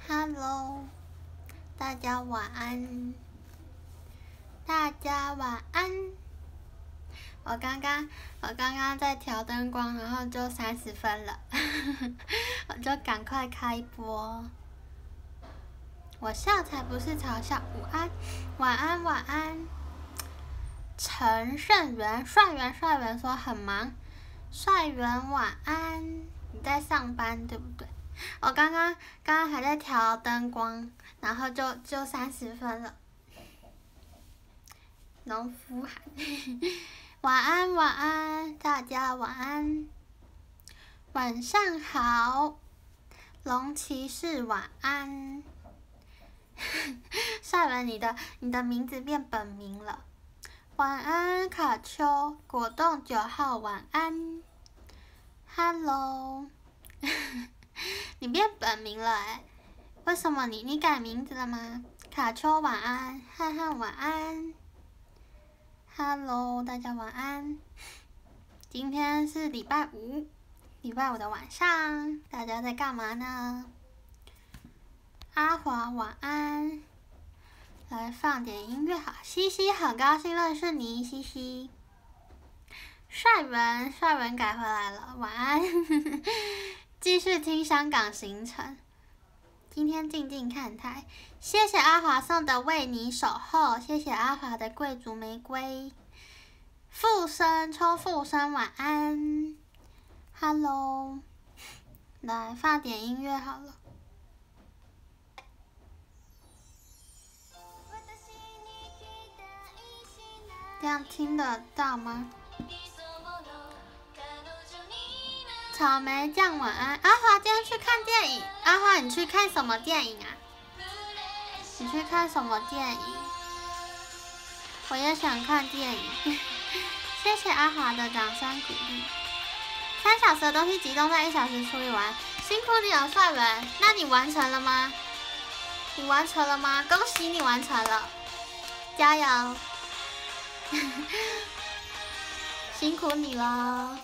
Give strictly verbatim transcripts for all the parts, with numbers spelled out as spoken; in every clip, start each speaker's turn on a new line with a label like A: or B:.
A: Hello， 大家晚安，大家晚安。我刚刚我刚刚在调灯光，然后就三十分了，我就赶快开播。我笑才不是嘲笑，午安，晚安，晚安。陈胜元，帅元，帅元说很忙，帅元晚安，你在上班对不对？我刚刚刚刚还在调灯光，然后就就三十分了。农夫喊，晚安晚安，大家晚安，晚上好，龙骑士晚安。帅文，你的你的名字变本名了。晚安，卡丘，果冻九号晚安。Hello。你变本名了哎、欸？为什么你你改名字了吗？卡丘晚安，汉汉晚安 ，Hello， 大家晚安。今天是礼拜五，礼拜五的晚上，大家在干嘛呢？阿华晚安，来放点音乐好。西西很高兴认识你，西西。帅文，帅文改回来了，晚安。继续听香港行程，今天静静看台。谢谢阿华送的为你守候，谢谢阿华的贵族玫瑰。附身，抽附身，晚安 ，Hello， 来放点音乐好了。这样听得到吗？草莓酱晚安，阿华今天去看电影。阿华，你去看什么电影啊？你去看什么电影？我也想看电影。谢谢阿华的掌声鼓励。三小时的东西集中在一小时处理完，辛苦你了，帅文。那你完成了吗？你完成了吗？恭喜你完成了，加油！辛苦你了。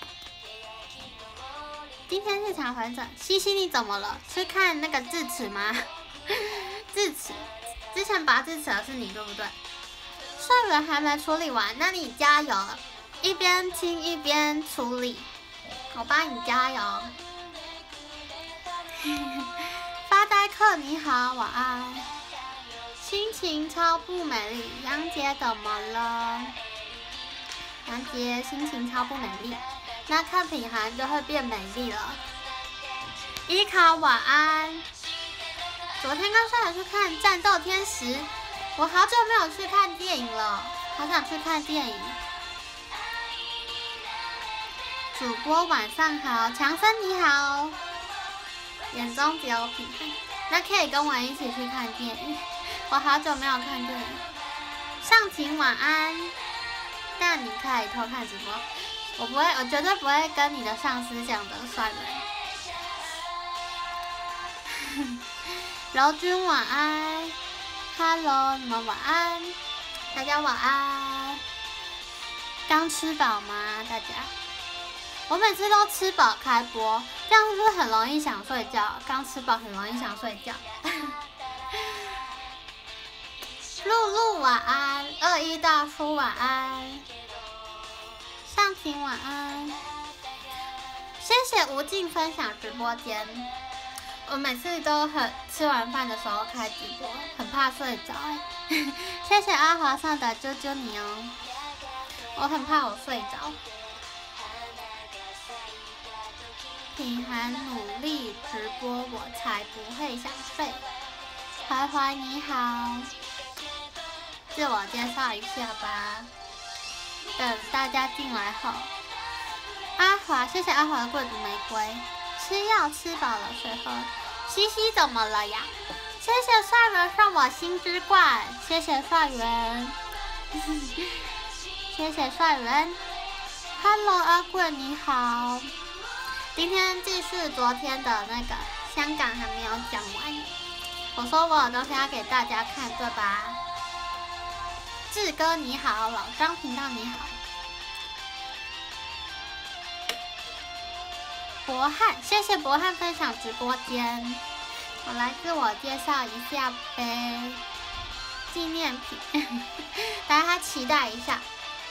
A: 今天日常回诊，西西你怎么了？是看那个智齿吗？智齿，之前拔智齿的是你对不对？帅文还没处理完，那你加油，一边听一边处理，我帮你加油。发呆客你好，晚安。心情超不美丽，杨姐怎么了？杨姐心情超不美丽。那看品涵就会变美丽了。伊卡晚安。昨天跟帅文去看《战斗天使》，我好久没有去看电影了，好想去看电影。主播晚上好，强森你好。眼中只有品涵，那可以跟我一起去看电影。我好久没有看电影。上晴晚安。但你可以偷看直播。我不会，我绝对不会跟你的上司讲的，帅文。柔君晚安 ，Hello， 你们晚安，大家晚安。刚吃饱吗？大家？我每次都吃饱开播，这样是不是很容易想睡觉？刚吃饱很容易想睡觉。露露晚安，二一大叔晚安。上晴晚安，谢谢吴静分享直播间。我每次都很吃完饭的时候开直播，很怕睡着。谢谢阿华上的啾啾你哦，我很怕我睡着。品涵努力直播，我才不会想睡。怀怀你好，自我介绍一下吧。等大家进来后，阿华，谢谢阿华的贵族玫瑰。吃药吃饱了水喝。西西怎么了呀？谢谢帅文送我心之冠，谢谢帅文，谢谢帅文。Hello， 阿贵你好。今天继续昨天的那个香港还没有讲完，我说我有东西要给大家看，对吧？志哥你好，老张频道你好。博汉，谢谢博汉分享直播间。 我来自我介绍一下呗，纪念品，大家期待一下。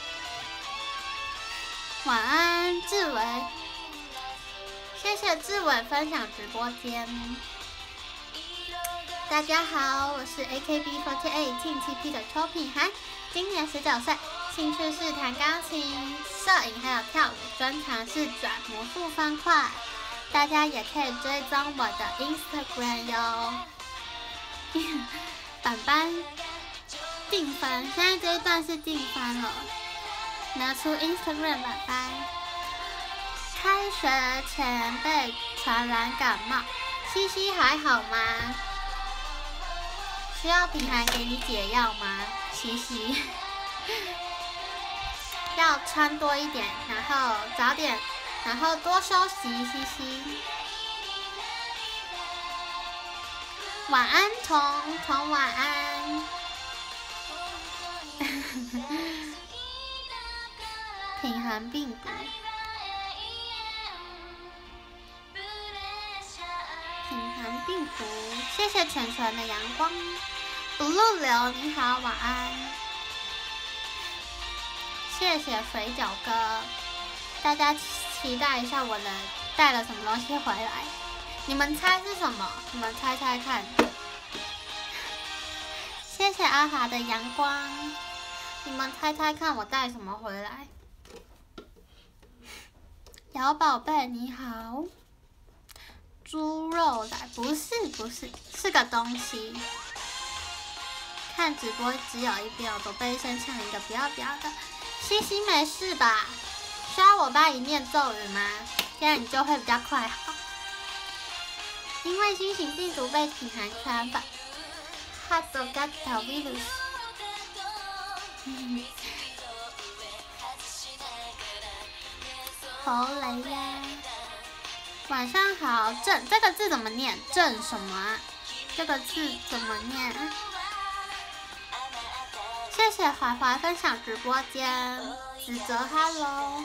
A: 晚安，志伟，谢谢志伟分享直播间。大家好，我是 A K B四十八 Team T P 的邱品涵，今年十九岁，兴趣是弹钢琴、摄影还有跳舞，专长是转魔术方块。大家也可以追踪我的 Instagram 哟。本班定番，现在这一段是定番了。拿出 Instagram 版班。开学前被传染感冒，西西还好吗？需要品涵给你解药吗？西西，要穿多一点，然后早点，然后多休息，西西。晚安，彤彤，晚安。品涵病毒。品涵病毒，谢谢纯纯的阳光。blue 流，你好，晚安。谢谢水饺哥，大家期待一下我的带了什么东西回来，你们猜是什么？你们猜猜看。谢谢阿华的阳光，你们猜猜看我带什么回来？姚宝贝你好。猪肉来，不是不是，是个东西。看直播只有一遍，我都被声唱一个不要不要的。西西没事吧？需要我帮你念咒语吗？这样你就会比较快好。因为新型病毒被品涵传染。哈多嘎塔 virus。好雷呀！晚上好，正这个字怎么念？正什么啊？这个字怎么念？谢谢怀怀分享直播间，子泽 hello。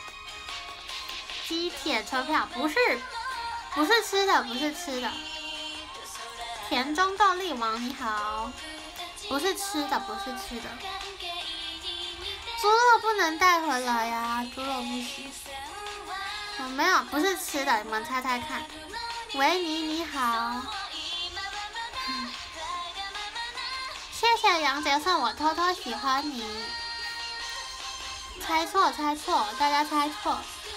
A: 机铁车票不是，不是吃的，不是吃的。田中斗力王你好，不是吃的，不是吃的。猪肉不能带回来呀，猪肉不行。我、哦、没有，不是吃的，你们猜猜看。维尼你好，嗯、谢谢杨杰送我偷偷喜欢你。猜错猜错，大家猜错。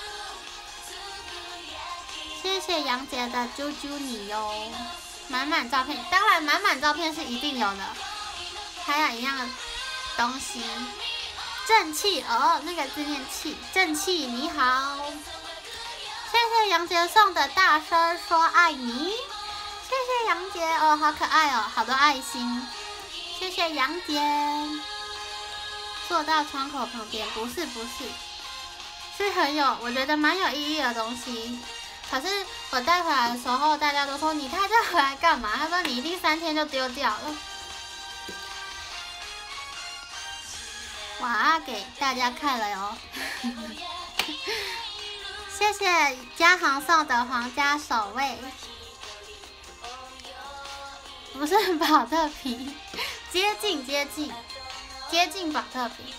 A: 谢谢杨杰的啾啾你哟，满满照片，当然满满照片是一定有的，还有一样的东西。正气哦，那个字念气，正气你好。谢谢杨杰送的大声说爱你，谢谢杨杰哦，好可爱哦，好多爱心，谢谢杨杰。坐到窗口旁边，不是不是，是很有，我觉得蛮有意义的东西。可是我带回来的时候，大家都说你带这回来干嘛？他说你一定三天就丢掉了。哇，给大家看了哟。谢谢嘉航送的皇家守卫，不是保特瓶，接近接近接近保特瓶。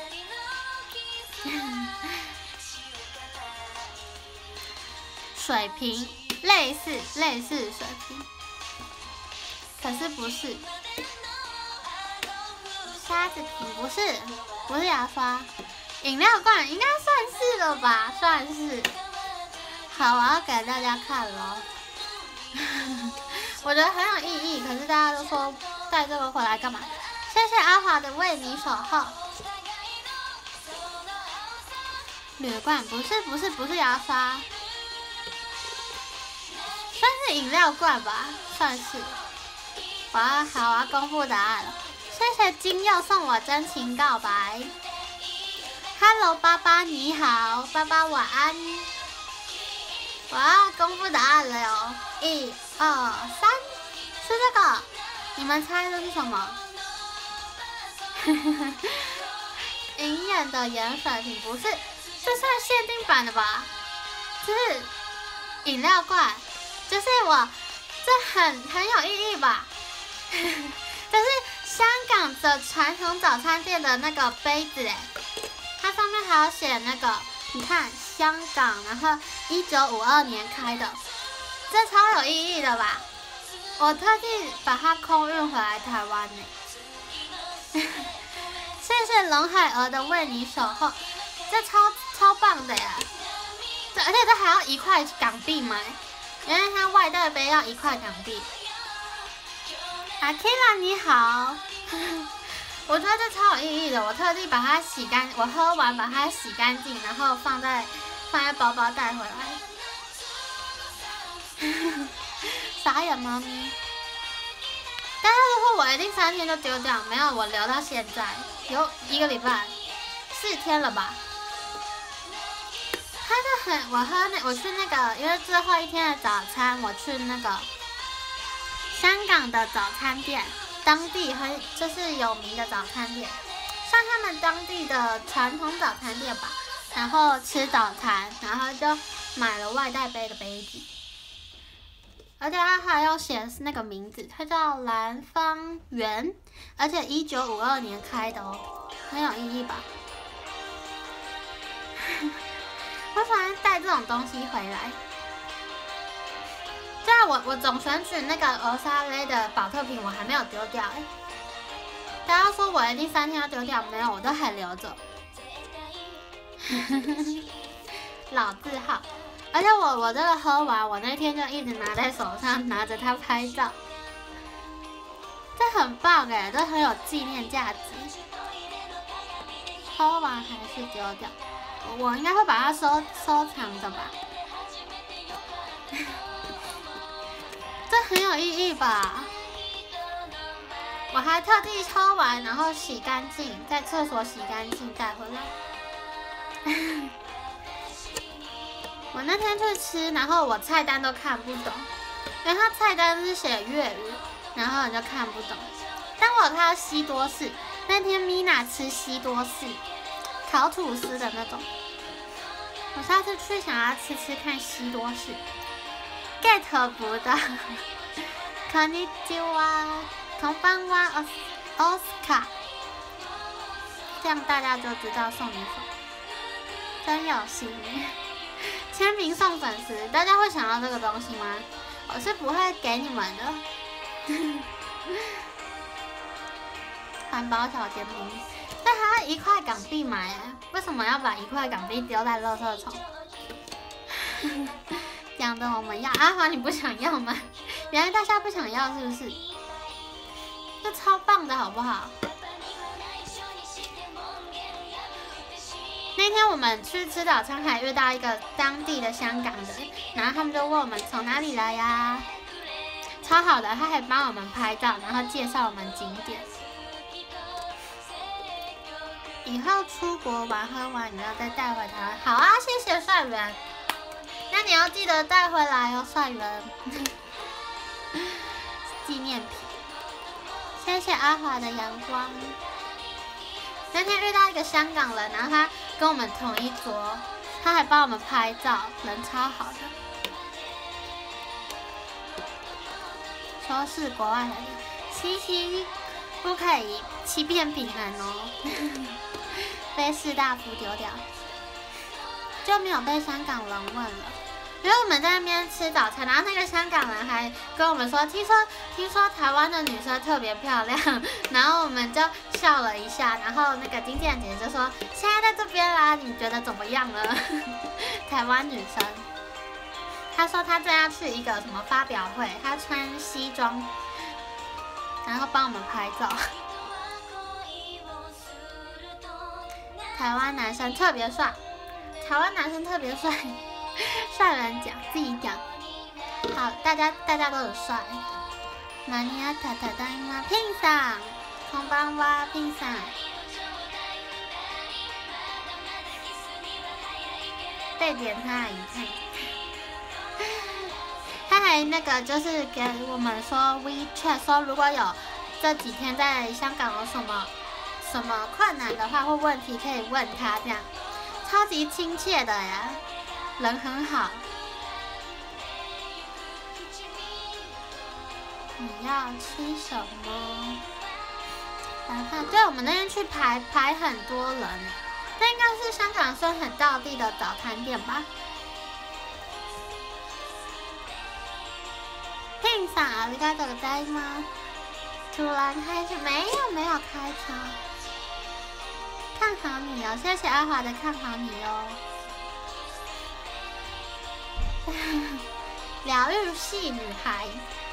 A: 水瓶，类似类似水瓶，可是不是。沙子瓶不是，不是牙刷。饮料罐应该算是了吧，算是。好，我要给大家看了。我觉得很有意义，可是大家都说带这个回来干嘛？谢谢阿华的为你守候。铝罐不是不是不是牙刷，算是饮料罐吧，算是。我要好，我要公布答案了。谢谢金佑送我真情告白。Hello， 爸爸你好，爸爸晚安。我要公布答案了哟，一、二、三，是这个，你们猜这是什么？银眼的盐水瓶不是，这算限定版的吧？就是饮料罐，就是我这很很有意义吧？这是香港的传统早餐店的那个杯子哎，它上面还有写那个，你看香港，然后一九五二年开的，这超有意义的吧？我特地把它空运回来台湾呢。谢谢龙海鹅的为你守候，这超超棒的呀！这而且这还要一块港币买，因为它外带杯要一块港币。阿 Kira 你好，我觉得这超有意义的，我特地把它洗干，我喝完把它洗干净，然后放在放在包包带回来。傻眼猫咪。大家都说我一定三天就丢掉，没有，我留到现在有一个礼拜，四天了吧。它就很，我喝那我去那个，因为最后一天的早餐，我去那个香港的早餐店，当地很就是有名的早餐店，像他们当地的传统早餐店吧。然后吃早餐，然后就买了外带杯的杯子。而且它还要写那个名字，它叫蓝方园，而且一九五二年开的哦，很有意义吧？我喜欢带这种东西回来。对啊，我我总选取那个俄莎雷的保特瓶，我还没有丢掉哎。大家说我一定三天要丢掉，没有，我都还留着。老字号。而且我我这个喝完，我那天就一直拿在手上，拿着它拍照，这很棒哎，这很有纪念价值。喝完还是丢掉，我应该会把它收收藏的吧。这很有意义吧？我还特地抽完，然后洗干净，在厕所洗干净带回来。我那天去吃，然后我菜单都看不懂，因为它菜单是写粤语，然后你就看不懂。但我有看到西多士，那天米娜吃西多士，烤吐司的那种。我下次去想要吃吃看西多士 ，get 不到。こんにちは、こんばんは、奥斯卡。这样大家就知道送你什么，真有心。签名送粉丝，大家会想要这个东西吗？我是不会给你们的。环保小尖兵，但还要一块港币买，为什么要把一块港币丢在垃圾桶？讲的我们要，阿华你不想要吗？原来大家不想要是不是？这超棒的好不好？那天我们去吃早餐，还遇到一个当地的香港人，然后他们就问我们从哪里来呀，超好的，他还帮我们拍照，然后介绍我们景点。以后出国玩喝完，你要再带回台湾。好啊，谢谢帅源，那你要记得带回来哦，帅源。纪念品，谢谢阿华的阳光。那天遇到一个香港人，然后他跟我们同一桌，他还帮我们拍照，人超好的。说是国外来的，嘻嘻，不可以欺骗别人哦。被士大夫丢掉，就没有被香港人问了。因为我们在那边吃早餐，然后那个香港人还跟我们说，听说听说台湾的女生特别漂亮，然后我们就笑了一下，然后那个经纪人姐姐就说，现在在这边啦，你觉得怎么样呢？台湾女生，她说她正要去一个什么发表会，她穿西装，然后帮我们拍照。台湾男生特别帅，台湾男生特别帅。帅人讲，自己讲。好，大家大家都很帅。マニアタタダイマピンさん、こんばんはピンさん。被点他一看，他还那个就是给我们说 WeChat 说如果有这几天在香港有什么什么困难的话或问题可以问他，这样超级亲切的呀。人很好， 你要吃什么？来看，对，我们那天去排排很多人，那应该是香港算很道地的早餐店吧。拼上啊，你该等待吗？突然开始，没有没有开场。看好你哦，谢谢阿华的看好你哦。疗愈系女孩，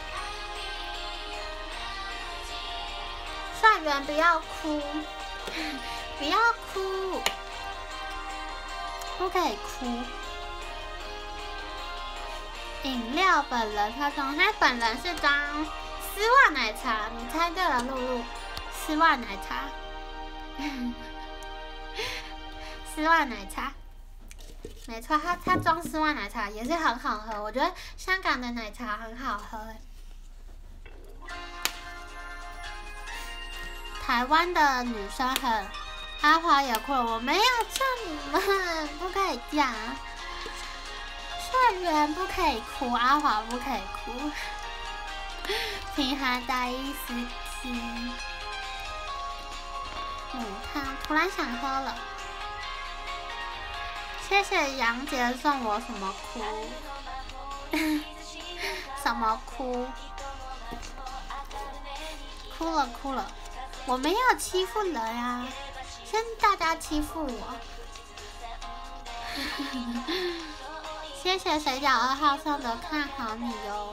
A: 帅人不要哭，不要哭，不可以哭。饮料本人，他说他本人是装丝袜奶茶，你猜对了，露露，丝袜奶茶，丝袜奶茶。没错，它它装丝袜奶茶也是很好喝，我觉得香港的奶茶很好喝。台湾的女生很，阿华也哭了，我没有叫你们，不可以这样。帅人不可以哭，阿华不可以哭。平寒大意思是，母汤突然想喝了。谢谢杨杰送我什么哭？什么哭？哭了哭了，我没有欺负人啊，是大家欺负我。谢谢水饺二号送的看好你哟。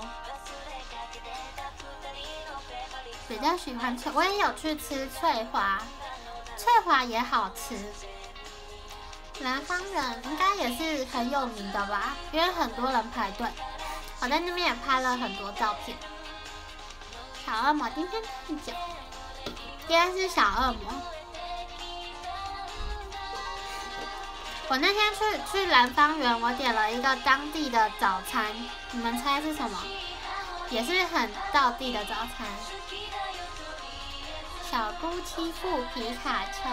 A: 比较喜欢脆，我也有去吃翠华，翠华也好吃。南方人应该也是很有名的吧，因为很多人排队。我在那边也拍了很多照片。小恶魔今天太久，今天是小恶魔。我那天去去兰芳园，我点了一个当地的早餐，你们猜是什么？也是很道地的早餐。小姑欺负皮卡丘。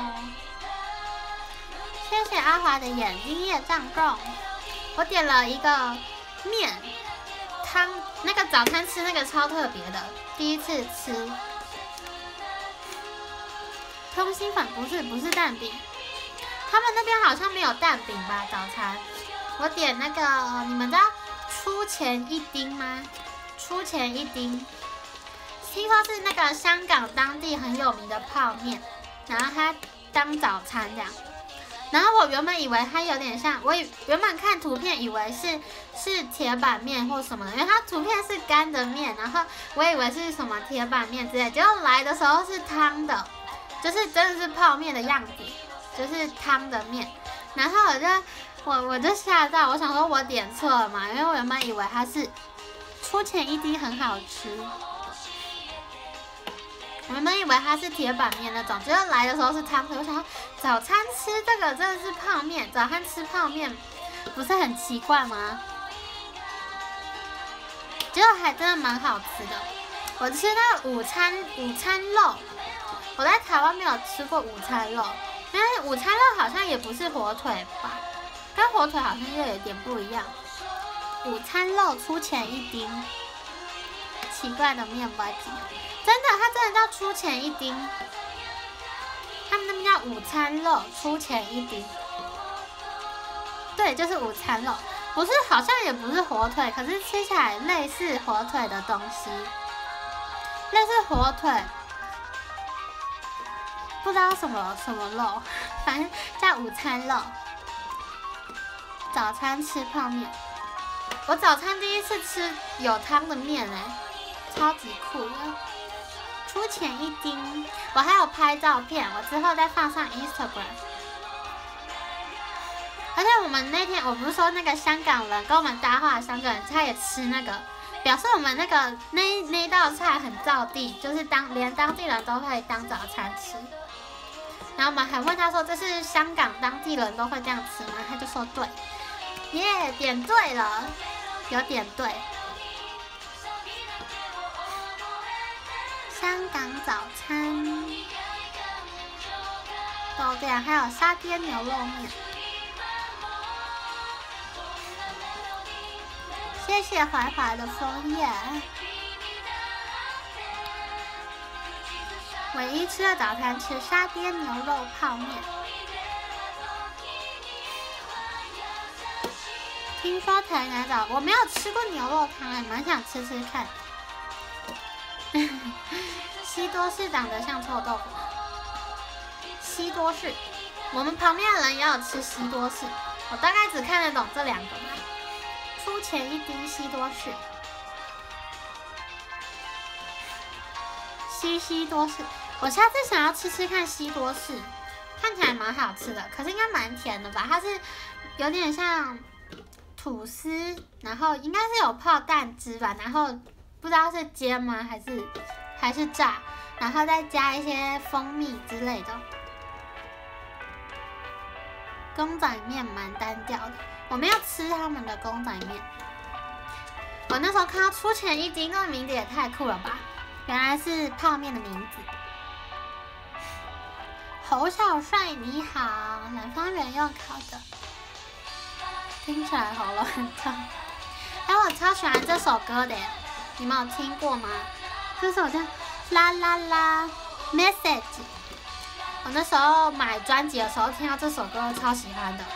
A: 谢谢阿华的眼睛业障供。我点了一个面汤，那个早餐吃那个超特别的，第一次吃。通心粉不是不是蛋饼，他们那边好像没有蛋饼吧？早餐我点那个，你们知道出前一丁吗？出前一丁，听说是那个香港当地很有名的泡面，然后它当早餐这样。然后我原本以为它有点像，我原本看图片以为是是铁板面或什么的，因为它图片是干的面，然后我以为是什么铁板面之类，结果来的时候是汤的，就是真的是泡面的样子，就是汤的面。然后我就我我就吓到，我想说我点错了嘛，因为我原本以为它是出前一丁很好吃。我原本以为它是铁板面那种，结果来的时候是汤。我想说早餐吃这个真的是泡面，早餐吃泡面不是很奇怪吗？结果还真的蛮好吃的。我吃那个午餐午餐肉，我在台湾没有吃过午餐肉，因为午餐肉好像也不是火腿吧，跟火腿好像又有点不一样。午餐肉出前一丁，奇怪的面包皮。真的，它真的叫出前一丁，他们那边叫午餐肉出前一丁，对，就是午餐肉，不是，好像也不是火腿，可是吃起来类似火腿的东西，类似火腿，不知道什么什么肉，反正叫午餐肉。早餐吃泡面，我早餐第一次吃有汤的面哎、欸，超级酷的。出前一丁，我还有拍照片，我之后再放上 Instagram。而且我们那天我不是说那个香港人跟我们搭话的香港人，他也吃那个，表示我们那个那那道菜很道地，就是当连当地人都会当早餐吃。然后我们还问他说这是香港当地人都会这样吃吗？他就说对，耶、yeah, 点对了，有点对。香港早餐，豆点还有沙爹牛肉面。谢谢怀怀的枫叶。 唯一吃的早餐吃沙爹牛肉泡面。听说台南早，我没有吃过牛肉汤，还蛮想吃吃看。西多士长得像臭豆腐。西多士，我们旁边的人也有吃西多士，我大概只看得懂这两个嘛。出前一丁西多士，西西多士，我下次想要吃吃看西多士，看起来蛮好吃的，可是应该蛮甜的吧？它是有点像吐司，然后应该是有泡蛋汁吧，然后不知道是煎吗还是还是炸，然后再加一些蜂蜜之类的。公仔面蛮单调的，我没有吃他们的公仔面。我那时候看到出前一丁，那个名字也太酷了吧！原来是泡面的名字。侯小帅你好，南方人用烤的，听起来喉咙很痛。哎，我超喜欢这首歌的耶，你们有听过吗？这首叫《啦啦啦 Message》。我那时候买专辑的时候听到这首歌，超喜欢的。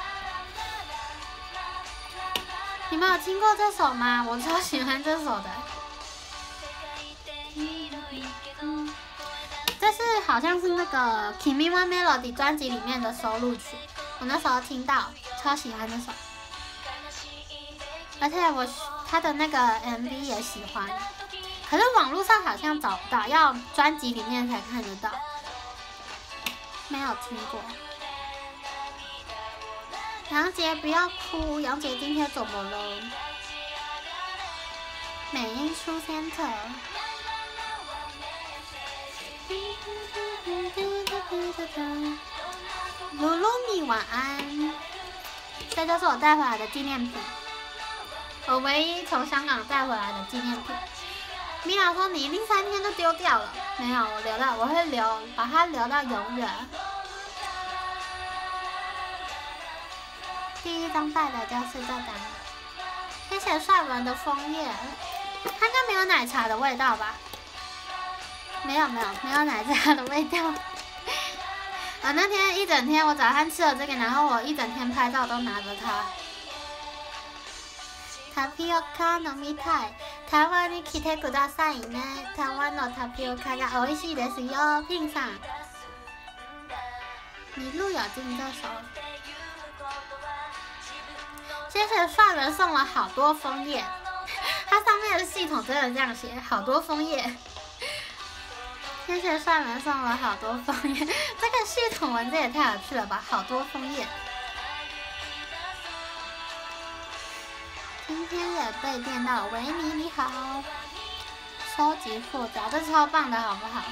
A: 你们有听过这首吗？我超喜欢这首的。这是好像是那个《Kimi wa Melody》专辑里面的收录曲。我那时候听到，超喜欢这首。而且我他的那个 M V 也喜欢，可是网络上好像找不到，要专辑里面才看得到。没有听过。杨杰不要哭，杨杰今天怎么了？美音出 center。露露米晚安，这就是我带回来的纪念品，我唯一从香港带回来的纪念品。米娅说你一定三天就丢掉了，没有，我留到，我会留，把它留到永远。第一张带的就是这张，谢谢帅文的枫叶，它应该没有奶茶的味道吧？没有没有没有奶茶的味道。我那天一整天，我早上吃了这个，然后我一整天拍照都拿着它。タピオカ飲みたい。台湾に来てくださいね。台湾のタピオカが美味しいですよ。ピンさん，你路有进这首。谢谢帅人送了好多枫叶，它上面的系统真的这样写，好多枫叶。谢谢帅人送了好多枫叶，这个系统文字也太有趣了吧，好多枫叶。今天也被电到，维尼你好，收集塑胶，这超棒的好不好？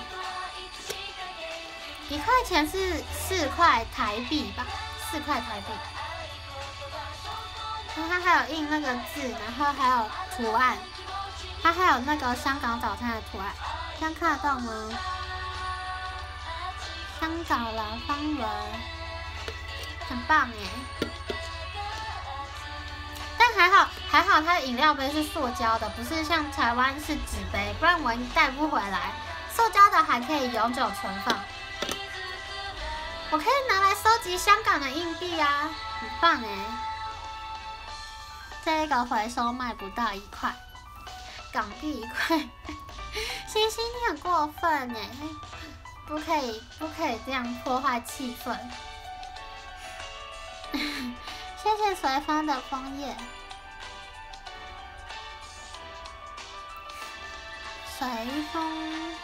A: 一块钱是四块台币吧，四块台币。然后它还有印那个字，然后还有图案，它还有那个香港早餐的图案，这样看得到吗？香港蓝方文，很棒耶！但还好，还好它的饮料杯是塑胶的，不是像台湾是纸杯，不然我带不回来。塑胶的还可以永久存放，我可以拿来收集香港的硬币啊，很棒哎！这个回收卖不到一块港币一块，星星你很过分哎，不可以不可以这样破坏气氛。谢谢随风的枫叶，随风。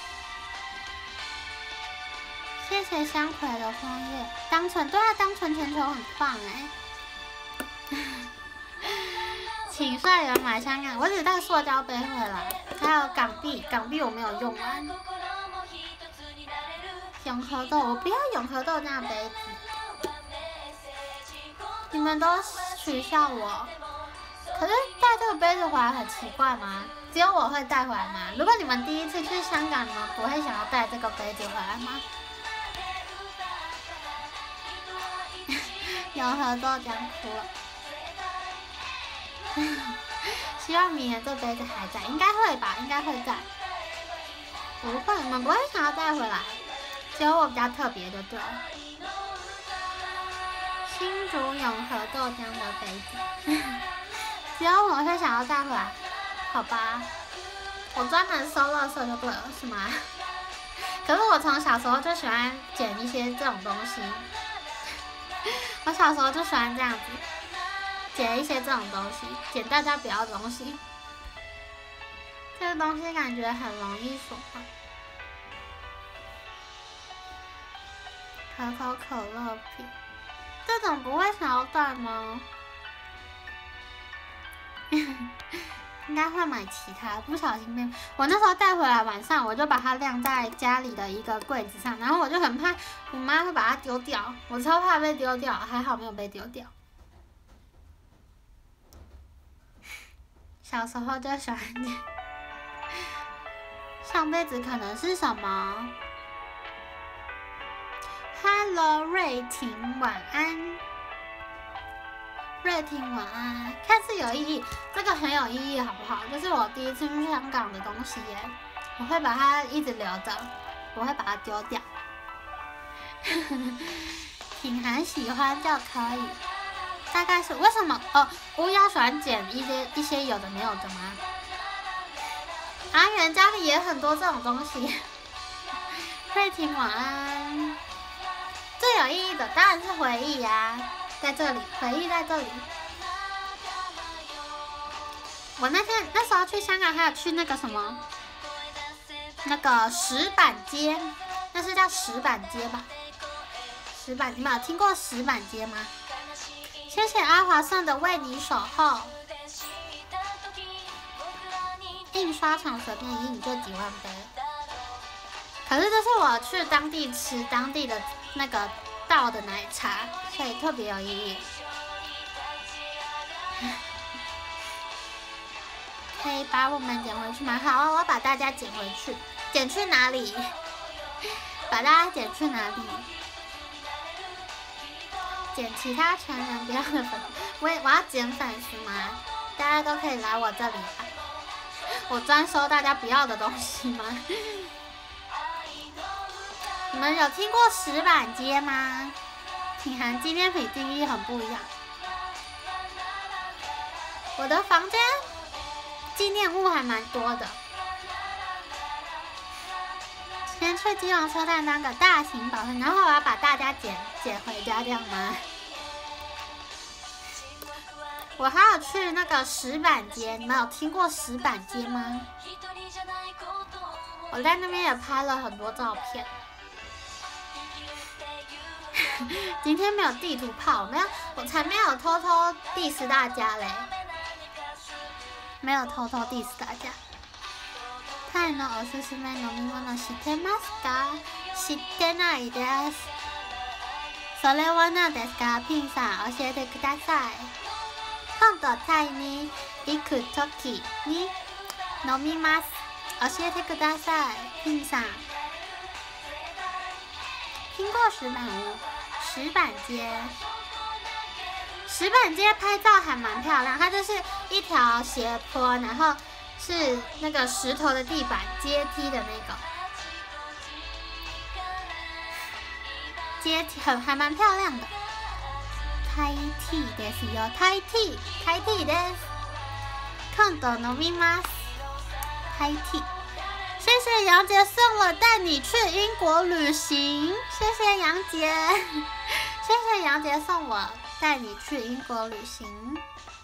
A: 谢谢香葵的枫叶，当成对啊，当成全球很棒哎。请帅人买香港，我只带塑胶杯回来，还有港币，港币我没有用完。永和豆，我不要永和豆那杯子，你们都取笑我。可是带这个杯子回来很奇怪吗？只有我会带回来吗？如果你们第一次去香港，你们不会想要带这个杯子回来吗？永和豆讲哭了。希望明年这杯子还在，应该会吧，应该会在。 不会，你们不会想要带回来，只有我比较特别的对。新竹永和豆浆的杯子，只有我会想要带回来，好吧？我专门收垃圾就对了，是吗？可是我从小时候就喜欢捡一些这种东西，我小时候就喜欢这样子，捡一些这种东西，捡大家不要的东西。这个东西感觉很容易损坏。可口可乐瓶，这种不会想要带吗？应该会买其他，不小心被我那时候带回来，晚上我就把它晾在家里的一个柜子上，然后我就很怕我妈会把它丢掉，我超怕被丢掉，还好没有被丢掉。小时候就喜欢上辈子可能是什么 ？Hello， 瑞婷，晚安。瑞婷晚安，看似有意义，这个很有意义，好不好？这是我第一次去香港的东西耶，我会把它一直留着，我会把它丢掉。挺很喜欢就可以，大概是为什么？哦，乌鸦喜欢捡一些一些有的没有的吗？阿元家里也很多这种东西。瑞婷晚安，最有意义的当然是回忆呀、啊。在这里，回忆在这里。我那天那时候去香港，还有去那个什么，那个石板街，那是叫石板街吧？石板，你们有听过石板街吗？谢谢阿华送的为你守候。印刷厂随便印就几万杯，可是这是我去当地吃当地的那个倒的奶茶，所以特别有意义。可以把我们捡回去吗？好啊，我要把大家捡回去。捡去哪里？把大家捡去哪里？捡其他成人不要的粉，我我要捡粉丝吗？大家都可以来我这里啊。我专收大家不要的东西吗？你们有听过石板街吗？挺韩纪念品定义很不一样。我的房间纪念物还蛮多的。先去基隆车站当个大型保存，然后我要把大家捡捡回家，这样吗？我还有去那个石板街，你们有听过石板街吗？我在那边也拍了很多照片。今天没有地图炮，没有，我才没有偷偷 diss 大家嘞，没有偷偷 diss 大家。タイのおすすめ飲み物知ってますか？知ってないです。それは何ですか？ピンさん教えてください。今度タイに行くときに飲みます。教えてください。ピンさん。听过石板屋？石板街，石板街拍照还蛮漂亮，它就是一条斜坡，然后是那个石头的地板，阶梯的那个阶梯，很还蛮漂亮的。台梯ですよ，台梯，台梯です。今度飲みます。台梯。谢谢杨杰送我带你去英国旅行，谢谢杨杰，谢谢杨杰送我带你去英国旅行。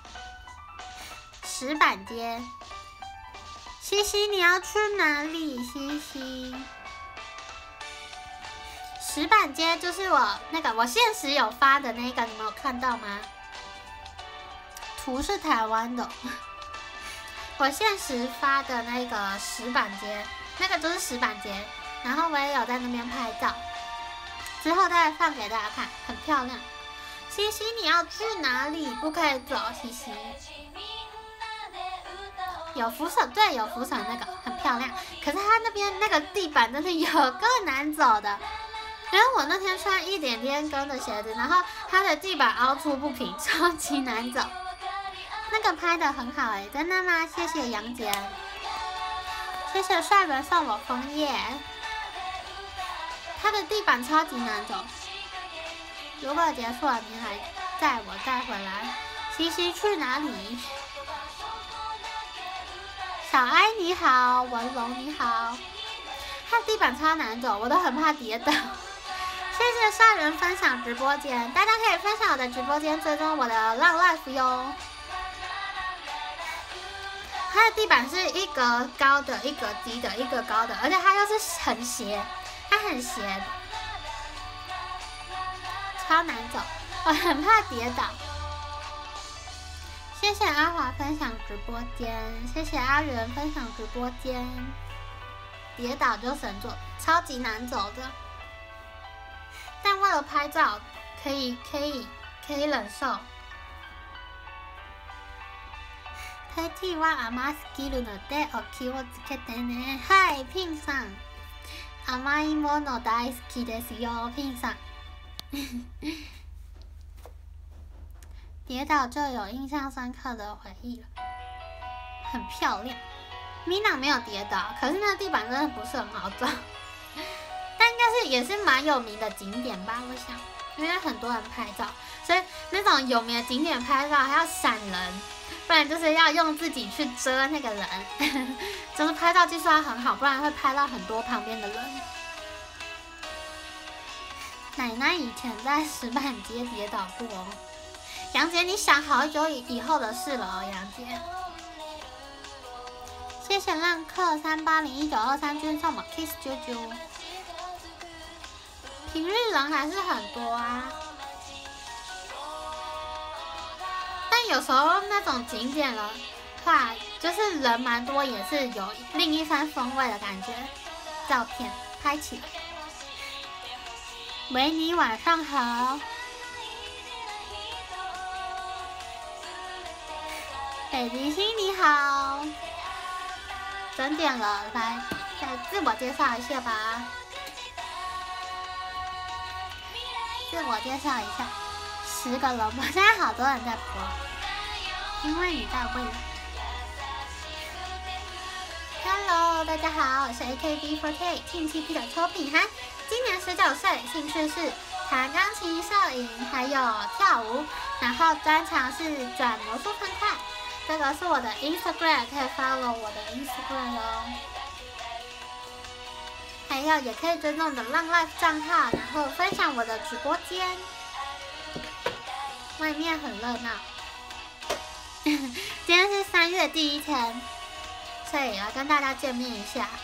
A: 石板街，西西你要去哪里？西西，石板街就是我那个我现实有发的那个，你们有看到吗？图是台湾的。我现实发的那个石板街，那个就是石板街，然后我也有在那边拍照，之后再放给大家看，很漂亮。西西，你要去哪里？不可以走，西西。有扶手，对，有扶手那个很漂亮，可是它那边那个地板真的有够难走的，因为我那天穿一点点跟的鞋子，然后它的地板凹凸不平，超级难走。那个拍的很好哎、欸，真的吗？谢谢杨杰， 谢谢帅伦送我枫叶。它的地板超级难走。如果结束了，你还载我带回来。西西去哪里？小哀你好，文龙你好。它地板超难走，我都很怕跌倒。谢谢帅人分享直播间，大家可以分享我的直播间，追踪我的浪 life 哟。它的地板是一格高的，一格低的，一格高的，而且它又是很斜，它很斜，超难走，我很怕跌倒。谢谢阿华分享直播间，谢谢阿元分享直播间。跌倒就神走，超级难走的。但为了拍照，可以可以可以忍受。ペティは甘すぎるのでお気をつけてね。はい、ピンさん。甘いもの大好きですよ，ピンさん。跌倒就有印象深刻的回忆了，很漂亮。米娜没有跌倒，可是那个地板真的不是很好走。但应该是也是蛮有名的景点吧，我想，因为很多人拍照，所以那种有名的景点拍照还要闪人，不然就是要用自己去遮那个人，就是拍照技术要很好，不然会拍到很多旁边的人。奶奶以前在石板街跌倒过哦。杨姐，你想好久以后的事了哦，杨姐。谢谢浪客三八零一九二三君送我 kiss 啾啾。平日人还是很多啊，但有时候那种景点的话，就是人蛮多，也是有另一番风味的感觉。照片拍起来。维尼晚上好。北极星你好。整点了，来再自我介绍一下吧。自我介绍一下，十个人吧，现在好多人在播，因为你在问。Hello， 大家好，我是 A K B 四十八 近期 P 的邱品涵，今年十九岁，兴趣是弹钢琴、摄影，还有跳舞，然后专长是转魔术方块。这个是我的 Instagram， 可以 follow 我的 Instagram 哦。还有也可以追踪我的浪 life 账号，然后分享我的直播间。外面很热闹。今天是三月第一天，所以要跟大家见面一下。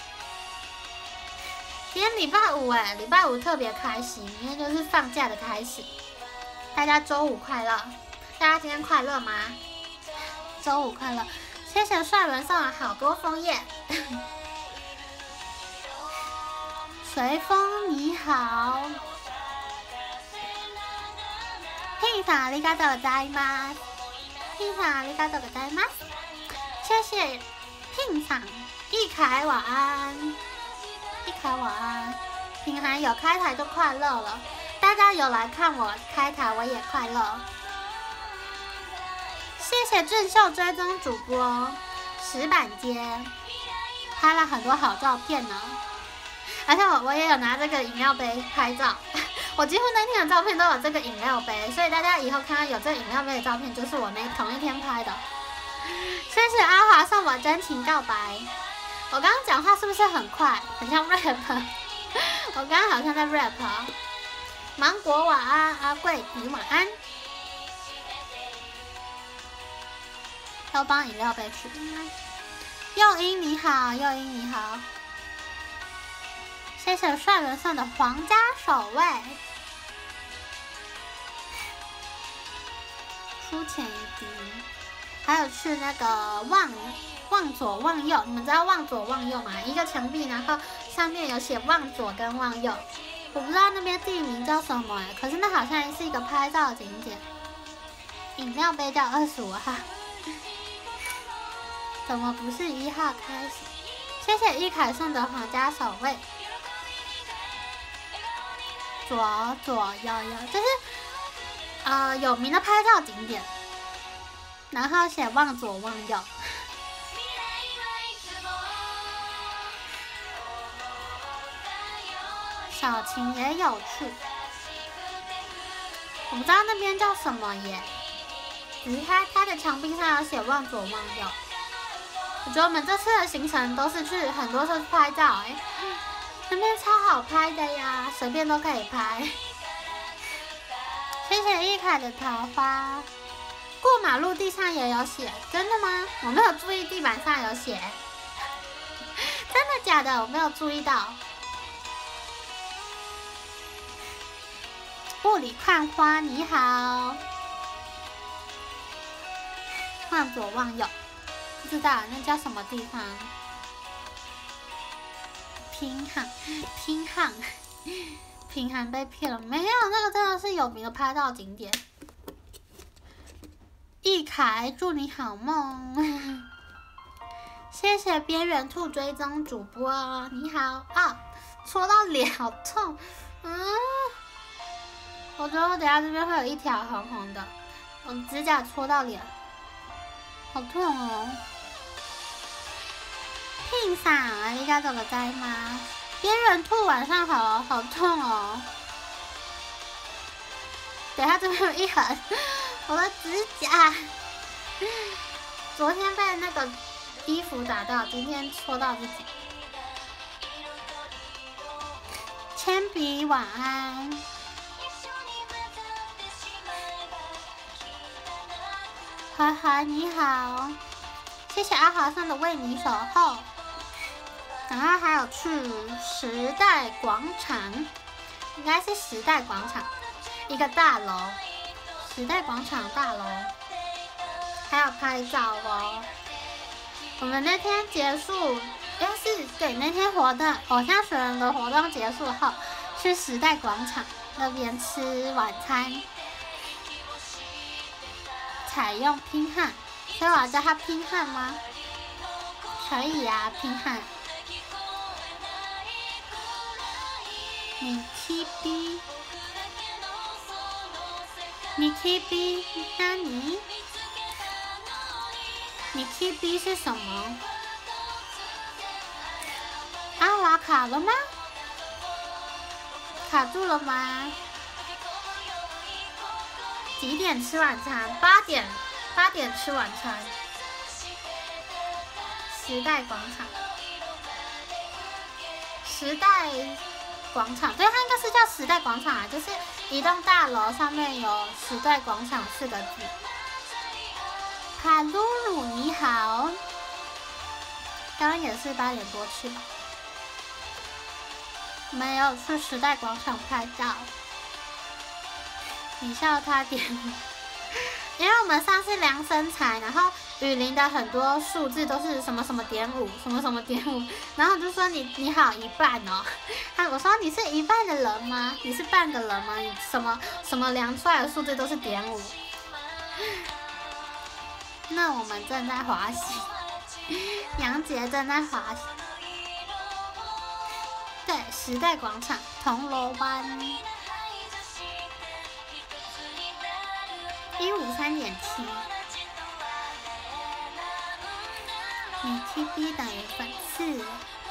A: 今天礼拜五哎，礼拜五特别开心，因为就是放假的开始。大家周五快乐！大家今天快乐吗？周五快乐！谢谢帅文送了好多枫叶。随风你好。ピンさんありがとうございます。ピンさんありがとうございます。谢谢ピンさん。易凯晚安。易凯晚安。品涵有开台就快乐了，大家有来看我开台，我也快乐。谢谢郑秀追踪主播，石板街拍了很多好照片呢，而且我我也有拿这个饮料杯拍照，我几乎那天的照片都有这个饮料杯，所以大家以后看到有这个饮料杯的照片，就是我那同一天拍的。谢谢阿华送我真情告白，我刚刚讲话是不是很快，很像 rap？ 我刚刚好像在 rap。芒果晚安，阿贵你晚安。要帮饮料杯取名。佑英你好，佑英你好。谢谢帅人送的皇家守卫。出钱一滴。还有去那个望望左望右，你们知道望左望右吗？一个墙壁，然后上面有写望左跟望右。我不知道那边地名叫什么哎，可是那好像是一个拍照的景点。饮料杯叫二十五号。怎么不是一号开始？谢谢易凯送的皇家守卫。左左右右，就是呃有名的拍照景点，然后写望左望右。 小琴也有去，我不知道那边叫什么耶，只是它它的墙壁上有写忘左忘右。我觉得我们这次的行程都是去很多次拍照哎，那边超好拍的呀，随便都可以拍。谢谢易凯的桃花。过马路地上也有写，真的吗？我没有注意地板上有写，真的假的？我没有注意到。雾里看花，你好。忘左忘右，不知道那叫什么地方。拼航，拼航，拼航被骗了？没有，那个真的是有名的拍照景点。易凯，祝你好梦。谢谢边缘兔追踪主播，你好啊！戳到脸好痛，嗯，我觉得我等下这边会有一条红红的，我指甲戳到脸，好痛哦。拼上，ありがとうございます。边缘兔晚上好，好痛哦。等下这边有一痕。我的指甲，昨天被那个衣服打到，今天戳到自己。铅笔晚安，嗨嗨你好，谢谢阿华上的为你守候。然后还有去时代广场，应该是时代广场，一个大楼。时代广场大楼，还有拍照哦。我们那天结束，应该是对那天活动偶像学人的活动结束后，去时代广场那边吃晚餐。采用拼汉，所以我要叫他拼汉吗？可以呀、啊，拼汉。你 T B。你 K B 那你？你 K B 是什么？阿华卡了吗？卡住了吗？几点吃晚餐？八点，八点吃晚餐。时代广场，时代广场，对，它应该是叫时代广场啊，就是一栋大楼上面有时代广场四个字。哈鲁鲁你好，刚刚也是八点多去吧？没有去时代广场拍照。你笑他点，因为我们上次量身材，然后雨林的很多数字都是什么什么点五，什么什么点五，然后我就说你你好一半哦，他我说你是一半的人吗？你是半个人吗？你什么什么量出来的数字都是点五。那我们正在滑行，杨杰正在滑行。对，时代广场，铜锣湾。一五三点七，你 T B 等于粉四，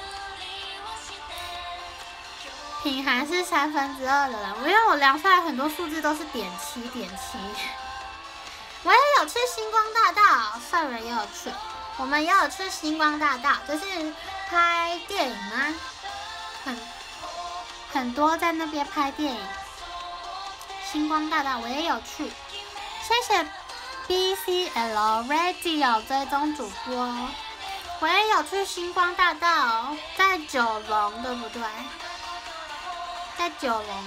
A: 品涵是三分之二的人，因为我量出来很多数字都是点七点七。我也有去星光大道，帅人也有去，我们也有去星光大道，就是拍电影吗？很很多在那边拍电影。星光大道我也有去。谢谢 B C L Radio 追踪主播，我也有去星光大道，在九龙对不对？在九龙，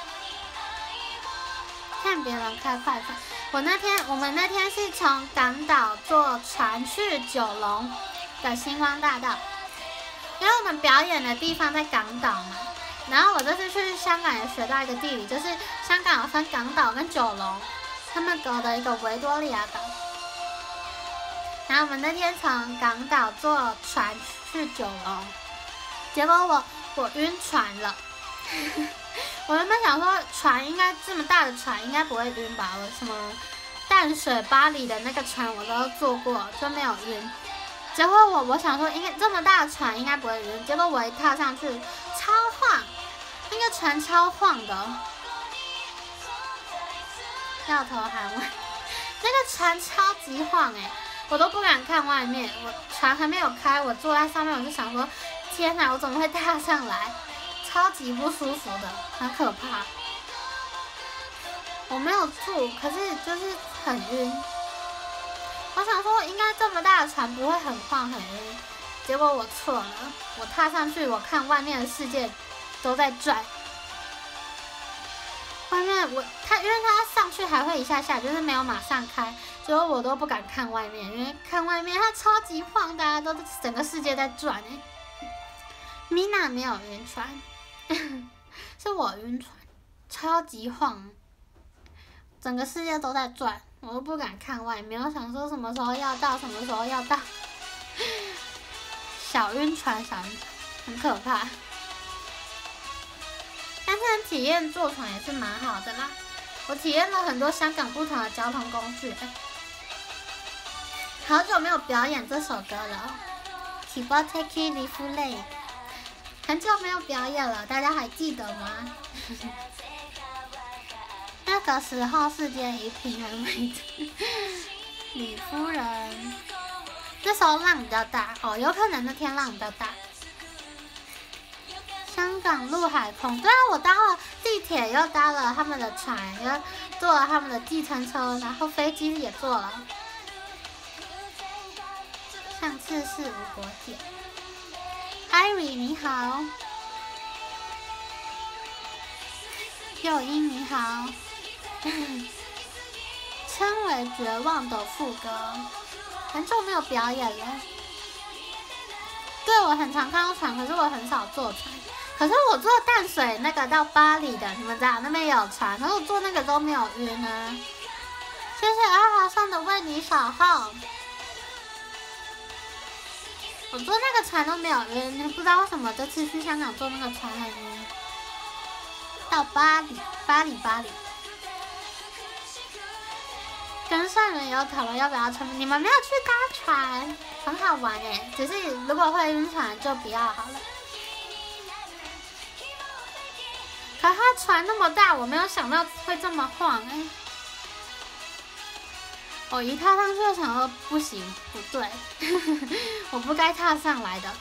A: 看别人开快饭。我那天我们那天是从港岛坐船去九龙的星光大道，因为我们表演的地方在港岛嘛。然后我这次去香港也学到一个地理，就是香港有分港岛跟九龙。他们隔的一个维多利亚岛，然后我们那天从港岛坐船去九龙，结果我我晕船了。我原本想说船应该这么大的船应该不会晕吧，我什么淡水巴黎的那个船我都坐过，就没有晕。结果我我想说应该这么大的船应该不会晕，结果我一踏上去超晃，那个船超晃的，要投韩文，那个船超级晃哎，我都不敢看外面。我船还没有开，我坐在上面，我就想说，天哪，我怎么会踏上来？超级不舒服的，很可怕。我没有吐，可是就是很晕。我想说，应该这么大的船不会很晃很晕，结果我错了。我踏上去，我看外面的世界都在转。外面我它，因为它上去还会一下下，就是没有马上开，所以我都不敢看外面，因为看外面它超级晃，大家都整个世界在转哎。Mina 没有晕船，是我晕船，超级晃，整个世界都在转，我都不敢看外面，我想说什么时候要到，什么时候要到。小晕船，小晕船，很可怕。但是体验坐船也是蛮好的啦，我体验了很多香港不同的交通工具。好久没有表演这首歌了 ，Kiboteki Lifulay， 很久没有表演了，大家还记得吗？那个时候世界一平人美的李夫人，那时候浪比较大哦，有可能那天浪比较大。香港陆海空，对啊，我搭了地铁，又搭了他们的船，又坐了他们的计程车，然后飞机也坐了。上次是无国界。Ivy 你好，佑英你好，称为绝望的副歌，很久没有表演了。对，我很常看到船，可是我很少坐船。可是我坐淡水那个到巴黎的，你们知道那边也有船，可是我坐那个都没有晕啊。谢谢二华上的为你守候。我坐那个船都没有晕，不知道为什么这次去香港坐那个船很晕。到巴黎，巴黎，巴黎。跟上人有讨论要不要乘，你们没有去搭船，很好玩哎，只是如果会晕船就不要好了。可它船那么大，我没有想到会这么晃哎！我一踏上去就想说不行，不对，我不该踏上来的。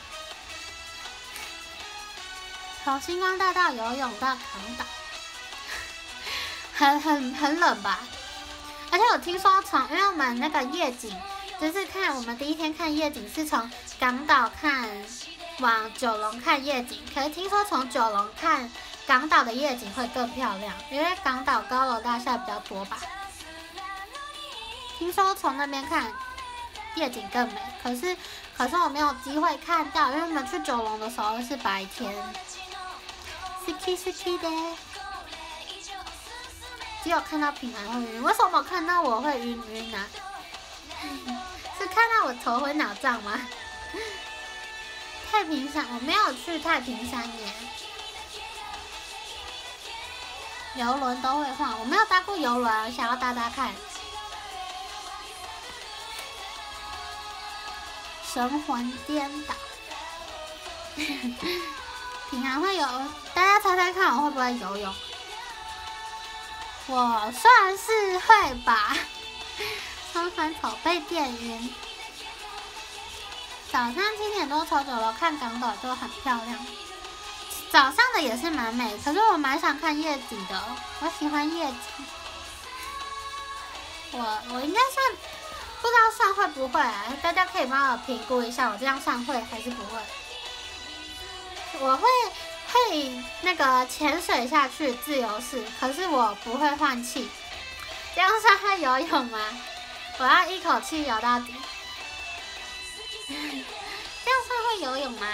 A: 从星光大道游泳到港岛，很很很冷吧？而且我听说从，因为我们那个夜景，就是看我们第一天看夜景是从港岛看往九龙看夜景，可是听说从九龙看港岛的夜景会更漂亮，因为港岛高楼大厦比较多吧。听说从那边看夜景更美，可是可是我没有机会看到，因为我们去九龙的时候是白天。Ski ski 的，只有看到平安会晕，为什么看到我会晕晕啊？是看到我头昏脑胀吗？太平山我没有去太平山耶。游轮都会晃，我没有搭过游轮，我想要搭搭看。神魂颠倒，平常会游，大家猜猜看我会不会游泳？我算是会吧，冲船头被电晕。早上七点多从九楼看港岛就很漂亮。早上的也是蛮美，可是我蛮想看夜景的，我喜欢夜景。我我应该算，不知道算会不会啊？大家可以帮我评估一下，我这样算会还是不会？我会会那个潜水下去自由式，可是我不会换气，这样算会游泳吗？我要一口气游到底，这样算会游泳吗？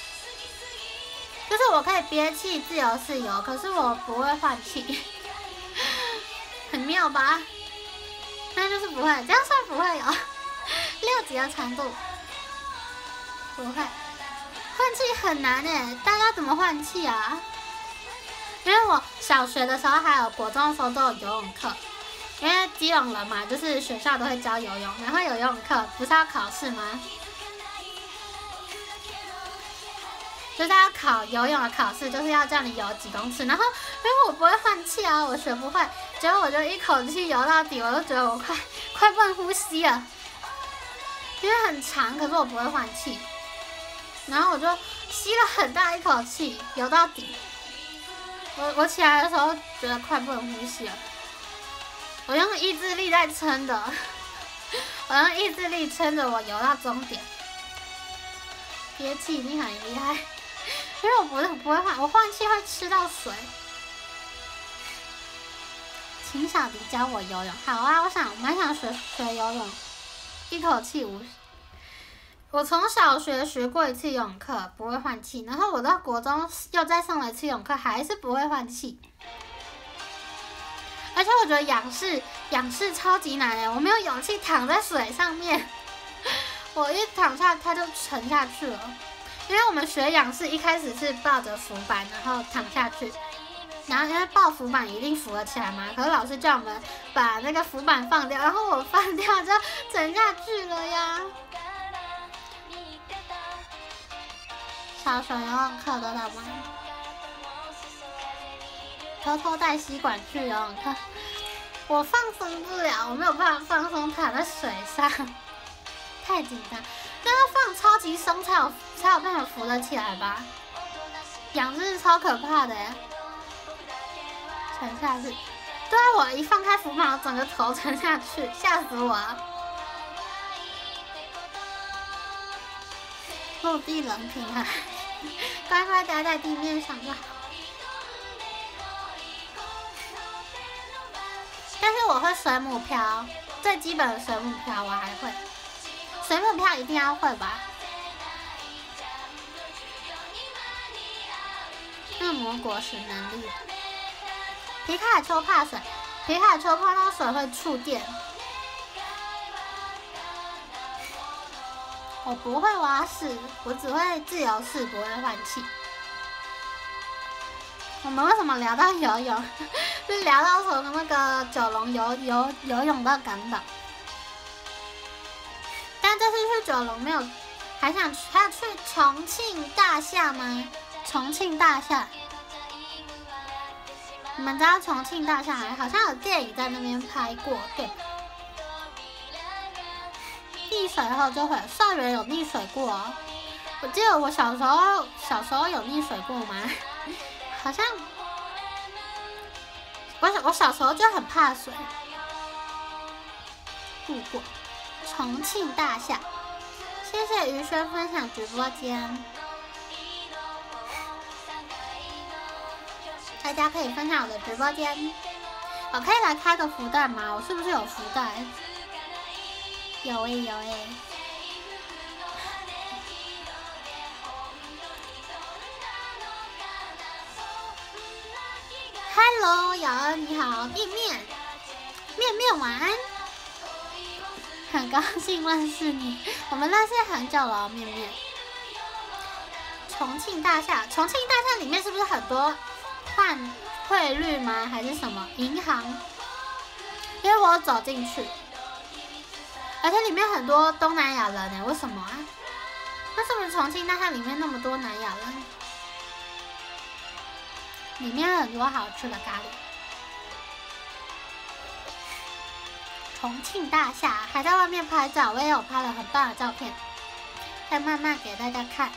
A: 就是我可以憋气自由式游，可是我不会换气，很妙吧？那就是不会，这样算不会游。六级的长度，不会。换气很难诶，大家怎么换气啊？因为我小学的时候还有国中的时候都有游泳课，因为基隆人嘛，就是学校都会教游泳，然后有游泳课，不是要考试吗？ 就是要考游泳的考试，就是要叫你游几公尺，然后因为我不会换气啊，我学不会，结果我就一口气游到底，我都觉得我快快不能呼吸了，因为很长，可是我不会换气，然后我就吸了很大一口气游到底，我我起来的时候觉得快不能呼吸了，我用意志力在撑的，我用意志力撑着我游到终点。憋气已经很厉害，因为我不是不会换，我换气会吃到水。请小迪教我游泳，好啊，我想我蛮想学学游泳，一口气无。我从小学学过一次游泳课，不会换气，然后我到国中又再上了一次游泳课，还是不会换气。而且我觉得仰视仰视超级难的，我没有勇气躺在水上面。我一躺下，它就沉下去了。因为我们学仰视一开始是抱着浮板，然后躺下去，然后因为抱浮板一定浮得起来嘛，可是老师叫我们把那个浮板放掉，然后我放掉就沉下去了呀。小学游泳课都在玩，偷偷带吸管去游泳课，我放松不了，我没有办法放松，躺在水上。太紧张，那要放超级松才有才有办法浮得起来吧？仰视超可怕的耶，沉下去。对啊，我一放开浮板，我整个头沉下去，吓死我了。陆地人平安，乖乖待在地面上就好。但是我会水母漂，最基本的水母漂我还会。水母漂一定要会吧？恶魔果实能力。皮卡丘怕水，皮卡丘碰到水会触电。我不会蛙式，我只会自由式，不会换气。我们为什么聊到游泳？是聊到从那个九龙游游游泳到港岛。但这次去九龙没有，还想还要去重庆大厦吗？重庆大厦，你们知道重庆大厦好像有电影在那边拍过，对吧？溺水后就会，校园有溺水过哦。我记得我小时候小时候有溺水过吗？好像我我小时候就很怕水。路过。重庆大厦，谢谢于轩分享直播间，大家可以分享我的直播间。我可以来开个福袋吗？我是不是有福袋？有诶、欸、有诶、欸。Hello， 瑶恩你好，面面，面面晚安。很高兴认识你，我们认识很久了，面面。重庆大厦，重庆大厦里面是不是很多换汇率吗？还是什么银行？因为我走进去，而且里面很多东南亚人呢，为什么啊？那是不是重庆大厦里面那么多南亚人？里面很多好吃的咖喱。重庆大厦还在外面拍照，我也有拍了很棒的照片，再慢慢给大家看。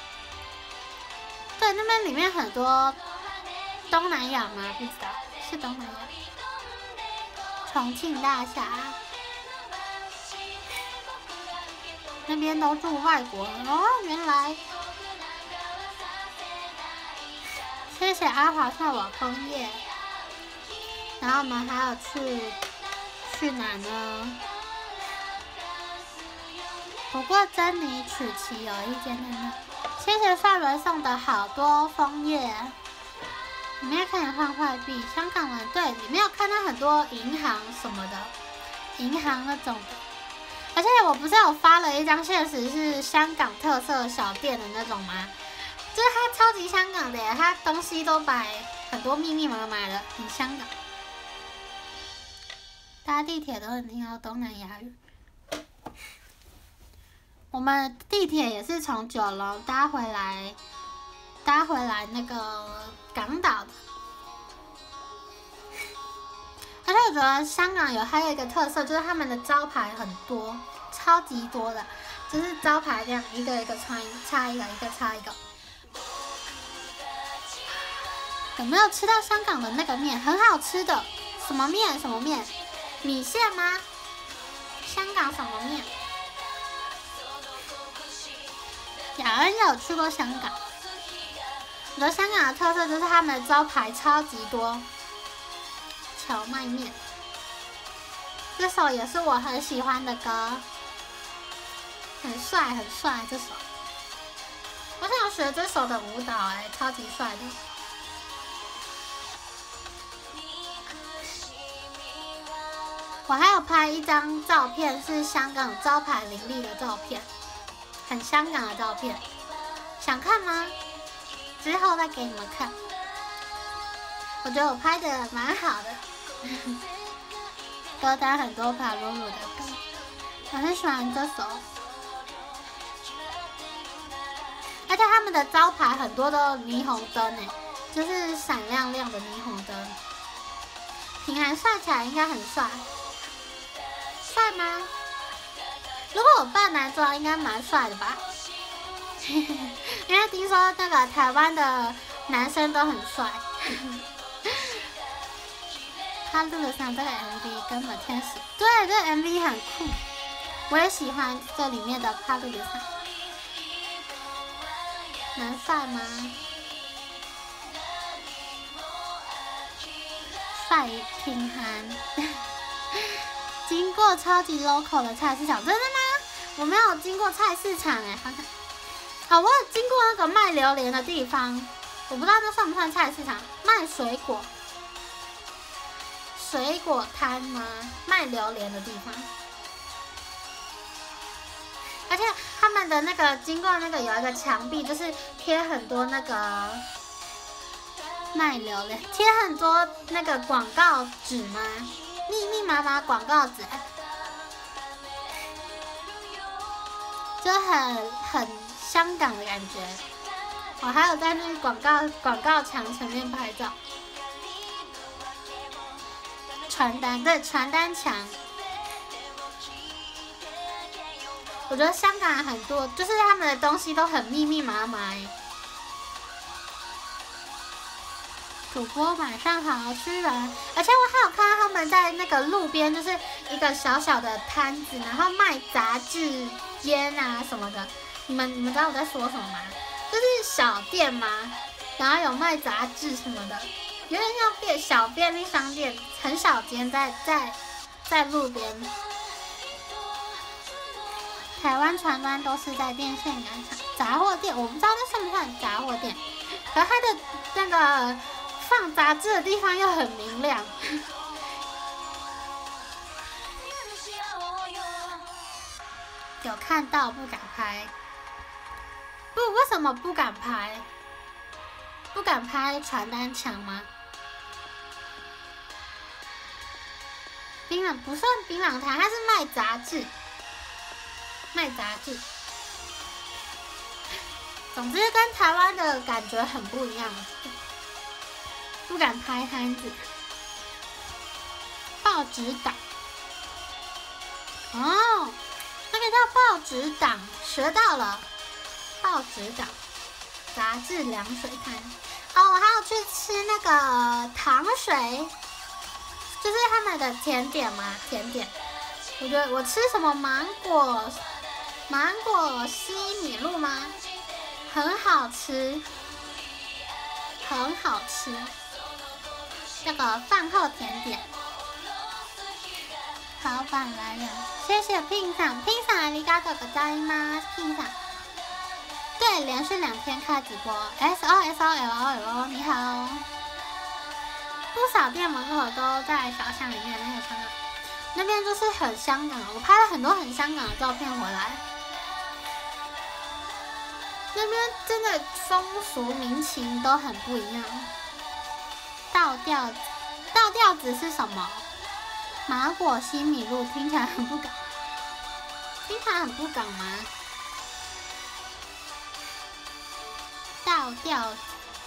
A: 对，那边里面很多东南亚吗？不知道，是东南亚。重庆大厦那边都住外国人哦，原来。谢谢阿华送我枫叶，然后我们还有去。去哪呢？不过珍妮曲奇有一间在那。谢谢范伦送的好多枫叶，里面可以换外币。香港人对，里面有看到很多银行什么的，银行那种的。而且我不是有发了一张现实是香港特色小店的那种吗？就是它超级香港的耶，它东西都摆很多密密麻麻的，很香港。搭地铁都能听到东南亚语。我们地铁也是从九龙搭回来搭回来那个港岛的。而且我觉得香港有还有一个特色，就是他们的招牌很多，超级多的，就是招牌这样一个一个插插一个，一个插一个。有没有吃到香港的那个面？很好吃的，什么面？什么面？米线吗？香港什么面？雅恩有去过香港。我觉得香港的特色就是他们的招牌超级多。荞麦面，这首也是我很喜欢的歌，很帅很帅这首。我想学这首的舞蹈，哎，超级帅的。我还有拍一张照片，是香港招牌林立的照片，很香港的照片，想看吗？之后再给你们看。我觉得我拍的蛮好的。歌单很多帕鲁鲁的歌，我很喜欢这首。而且他们的招牌很多都霓虹灯诶，就是闪亮亮的霓虹灯。品涵帅起来应该很帅，帅吗？如果我扮男装，应该蛮帅的吧？因为听说那个台湾的男生都很帅。他录的上这个 M V 根本天使，对，这个 M V 很酷，我也喜欢这里面的帕路的上。能帅吗？帅品涵。经过超级 local 的菜市场，真的吗？我没有经过菜市场哎，好像，好，我有经过那个卖榴莲的地方，我不知道这算不算菜市场，卖水果。水果摊吗？卖榴莲的地方，而且他们的那个经过那个有一个墙壁，就是贴很多那个卖榴莲，贴很多那个广告纸吗？密密麻麻广告纸，就很很香港的感觉。我还有在那个广告广告墙前面拍照。传单，对，传单墙。我觉得香港很多，就是他们的东西都很密密麻麻哎。主播晚上好，诗人，而且我还有看到他们在那个路边，就是一个小小的摊子，然后卖杂志、烟啊什么的。你们你们知道我在说什么吗？就是小店嘛，然后有卖杂志什么的。有点像便小便利商店，很小间，在在在路边。台湾传单都是在电线杆上，杂货店我不知道那算不算杂货店，可是它的那个放杂志的地方又很明亮。有看到不敢拍，不，为什么不敢拍？不敢拍传单墙吗？槟榔不算槟榔摊，它是卖杂志，卖杂志。总之跟台湾的感觉很不一样，不敢拍摊子。报纸档，哦，那个叫报纸档，学到了。报纸档，杂志凉水摊。哦，我还有去吃那个糖水。就是他们的甜点嘛，甜点。我觉得我吃什么芒果，芒果西米露吗？很好吃，很好吃。那个饭后甜点。老板来了，谢谢拼上，拼上阿里嘎多个大姨妈，拼上。对，连续两天开直播 ，S O S O L O L， 你好。不少店门口都在小巷里面，那个香港，那边就是很香港，我拍了很多很香港的照片回来。那边真的风俗民情都很不一样。倒吊子，倒吊子是什么？麻果西米露听起来很不港，听起来很不港吗？倒倒吊子，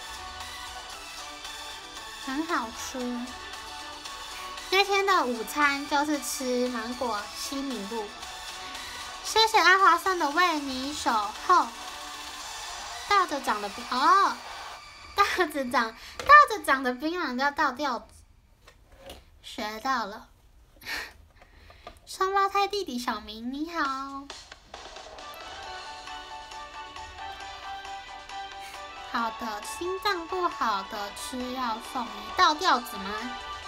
A: 很好吃。那天的午餐就是吃芒果西米露。谢谢阿华送的为你守候。倒着长的槟哦，倒着长倒着长的槟榔叫倒吊子，学到了。双胞胎弟弟小明你好。好的，心脏不好的吃要送你倒吊子吗？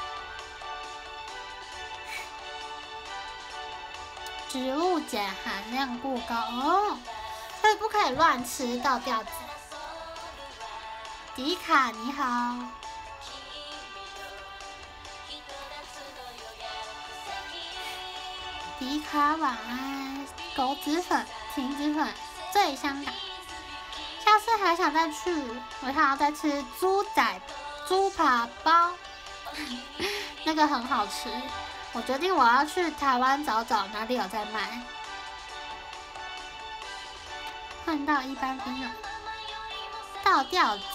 A: 植物碱含量过高哦，所以不可以乱吃倒吊子。迪卡你好。迪卡晚安，狗子粉、停止粉最香港。下次还想再去，我想要再吃猪仔猪扒包，那个很好吃。我决定我要去台湾找找哪里有在卖。换到一般槟榔，倒吊子。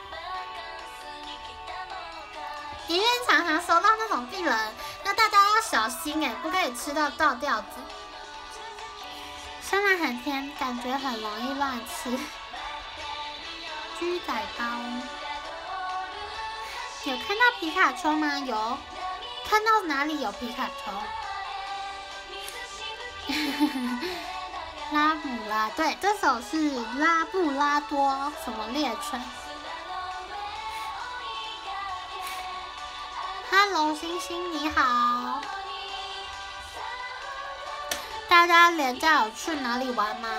A: 医院常常收到那种病人，那大家要小心哎，不可以吃到倒吊子。虽然很甜，感觉很容易乱吃。猪仔包，有看到皮卡丘吗？有。看到哪里有皮卡丘？拉姆拉，对，这首是拉布拉多什么猎犬 ？Hello， 星星你好。大家连假有去哪里玩吗？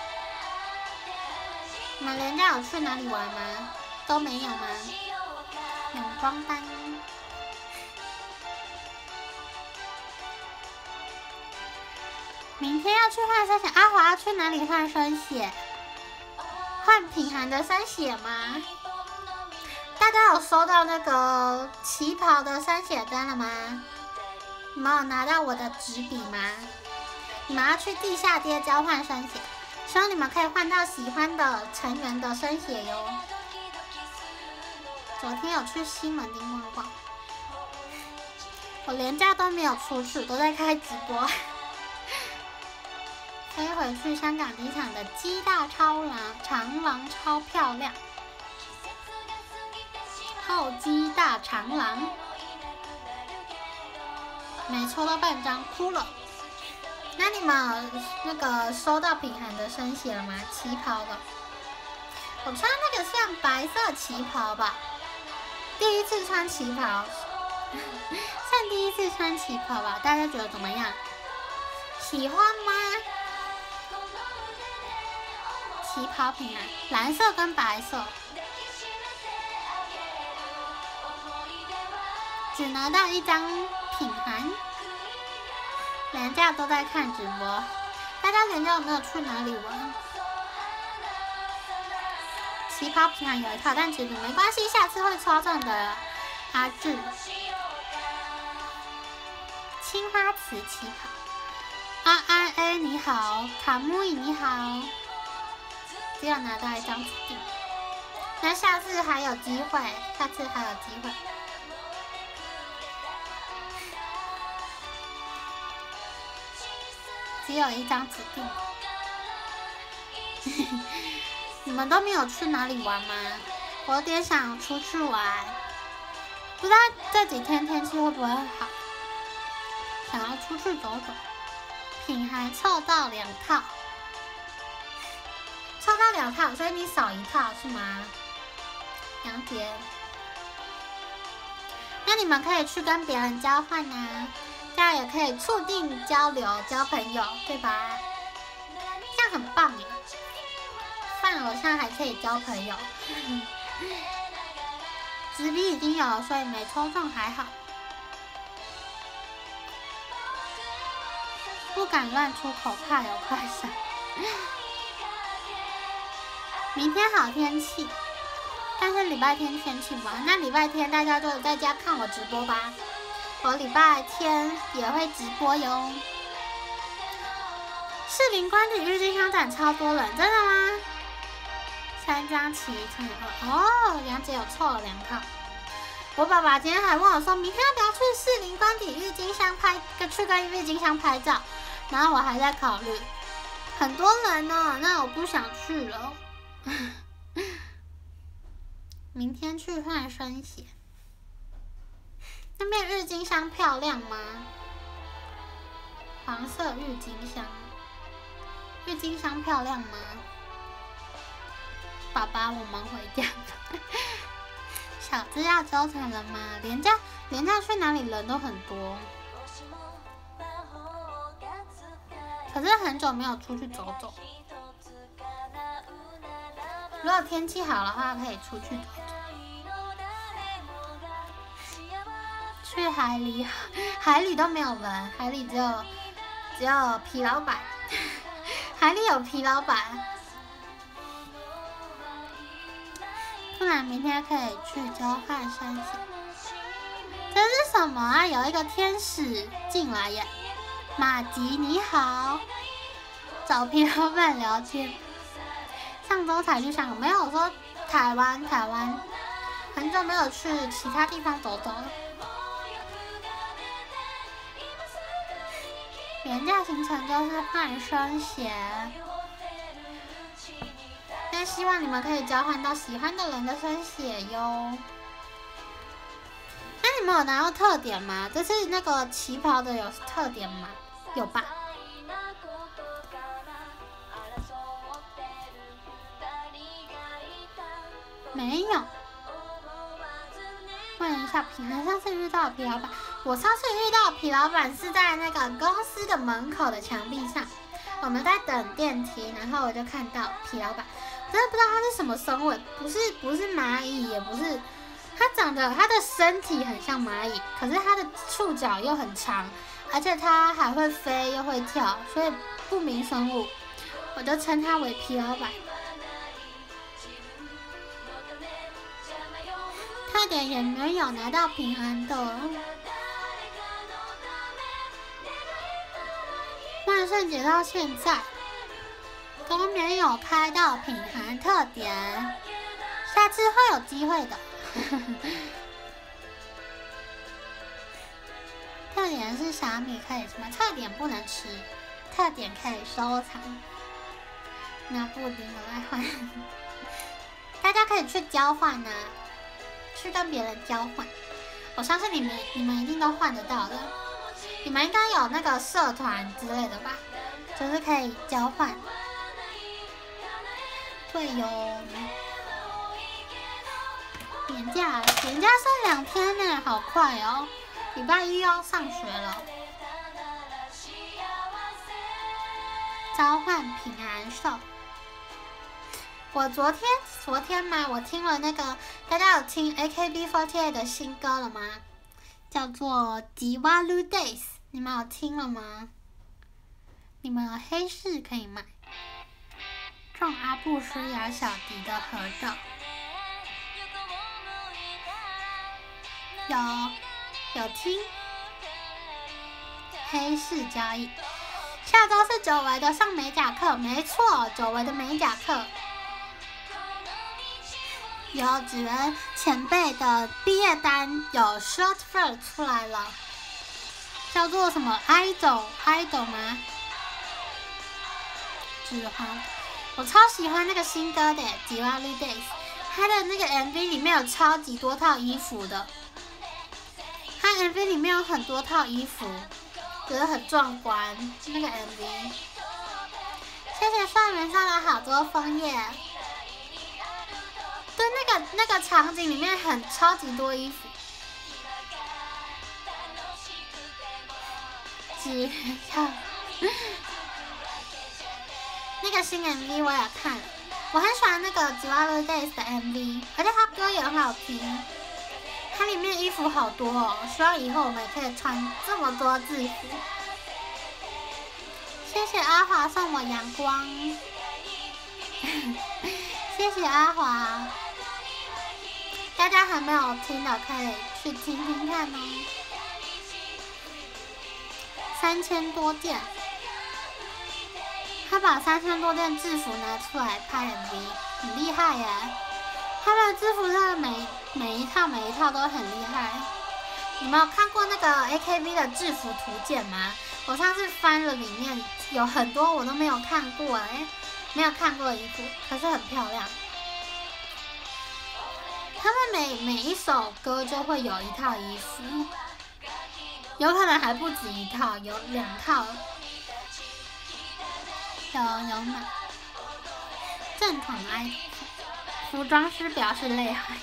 A: 你们连假有去哪里玩吗？都没有吗？泳装单。明天要去换生血，阿华要去哪里换生血？换品涵的生血吗？大家有收到那个旗袍的生血单了吗？你们有拿到我的纸笔吗？你们要去地下街交换生血，希望你们可以换到喜欢的成员的生血哟。昨天有去西门町逛逛，我连假都没有出去，都在开直播。飞回去香港机场的鸡大超狼长廊超漂亮，厚鸡大长廊，没抽到半张哭了。那你们那个收到品涵的生血了吗？旗袍的，我穿那个像白色旗袍吧，第一次穿旗袍，算第一次穿旗袍吧，大家觉得怎么样？喜欢吗？旗袍品涵，蓝色跟白色，只拿到一张品涵。连假都在看直播，大家连假有没有去哪里玩？旗袍品涵有一套，但纸笔没关系，下次会抽中的。阿志，青花瓷旗袍。啊啊哎，你好，卡木伊你好。只有拿到一张指定，那下次还有机会，下次还有机会。只有一张指定。你们都没有去哪里玩吗？我有点想出去玩，不知道这几天天气会不会好，想要出去走走。品涵凑到两套。抽到两套，所以你少一套是吗？杨杰，那你们可以去跟别人交换啊，这样也可以促进交流、交朋友，对吧？这样很棒耶！饭偶像还可以交朋友。纸笔已经有，所以没抽中还好。不敢乱出口，怕有快闪。明天好天气，但是礼拜天天气不好，那礼拜天大家就在家看我直播吧。我礼拜天也会直播哟。士林官邸郁金香展超多人，真的吗？ 三张棋乘以二。哦，梁姐有凑了两套。我爸爸今天还问我说，明天要不要去士林官邸郁金香拍，去跟郁金香拍照？然后我还在考虑，很多人呢，那我不想去了。明天去换生鞋。那边郁金香漂亮吗？黄色郁金香，郁金香漂亮吗？爸爸，我们回家吧。小资要周成了吗？连假连假去哪里人都很多，可是很久没有出去走走。如果天气好的话，可以出去走走。去海里，海里都没有人，海里只有只有皮老板，海里有皮老板。不然明天可以去交换生鞋。这是什么啊？有一个天使进来耶！马吉你好，找皮老板聊天。上周才去香港，没有说台湾台湾，很久没有去其他地方走走了。连假行程就是换生鞋。但希望你们可以交换到喜欢的人的生写哟。那你们有拿到特点吗？这是那个旗袍的有特点吗？有吧？没有。问一下平安，上次遇到的皮老板，我上次遇到的皮老板是在那个公司的门口的墙壁上，我们在等电梯，然后我就看到皮老板。真的不知道它是什么生物，不是不是蚂蚁，也不是，它长得它的身体很像蚂蚁，可是它的触角又很长，而且它还会飞又会跳，所以不明生物，我就称它为皮老板。特点也没有拿到平安的。万圣节到现在都没有开到品牌特点，下次会有机会的。特点是小米可以什么？特点不能吃，特点可以收藏。那布丁我来换，大家可以去交换啊，去跟别人交换。我相信你们你们一定都换得到的，你们应该有那个社团之类的吧，就是可以交换。对哟，年假年假剩两天呢，好快哦！礼拜一要上学了。召唤平安寿。我昨天昨天嘛，我听了那个，大家有听 A K B 四十八 的新歌了吗？叫做《Diwali Days》，你们有听了吗？你们有黑市可以买。中阿布施雅小迪的合照，有有听黑市交易。下周是久违的上美甲课，没错，久违的美甲课。有指人前辈的毕业单有 short film 出来了，叫做什么 idol idol 吗？指环。我超喜欢那个新歌的《Diwali Days》，它的那个 M V 里面有超级多套衣服的，它 M V 里面有很多套衣服，觉得很壮观。那个 M V， 谢谢帅人上了好多枫叶。对，那个那个场景里面很超级多衣服。只要。那个新 M V 我也看了，我很喜欢那个《Diwali Days》的 M V， 而且它歌也很好听。它里面衣服好多哦，希望以后我们也可以穿这么多制服。谢谢阿华送我阳光，谢谢阿华。大家还没有听的可以去听听看哦。三千多件。他把三千多件制服拿出来拍 M V， 很厉害耶！他们的制服真的每每一套每一套都很厉害。你们有看过那个 A K B 的制服图鉴吗？我上次翻了，里面有很多我都没有看过哎，没有看过的衣服，可是很漂亮。他们每每一首歌就会有一套衣服，有可能还不止一套，有两套。有有买。正统 I T， 服装师表示厉害。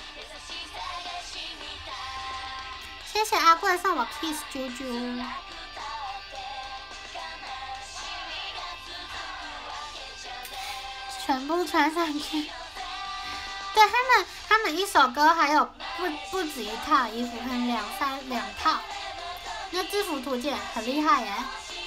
A: 谢谢阿贵送我 kiss 啾啾。全部穿上去。对他们，他们一首歌还有不不止一套衣服，可能两三两套。那制服图鉴很厉害耶，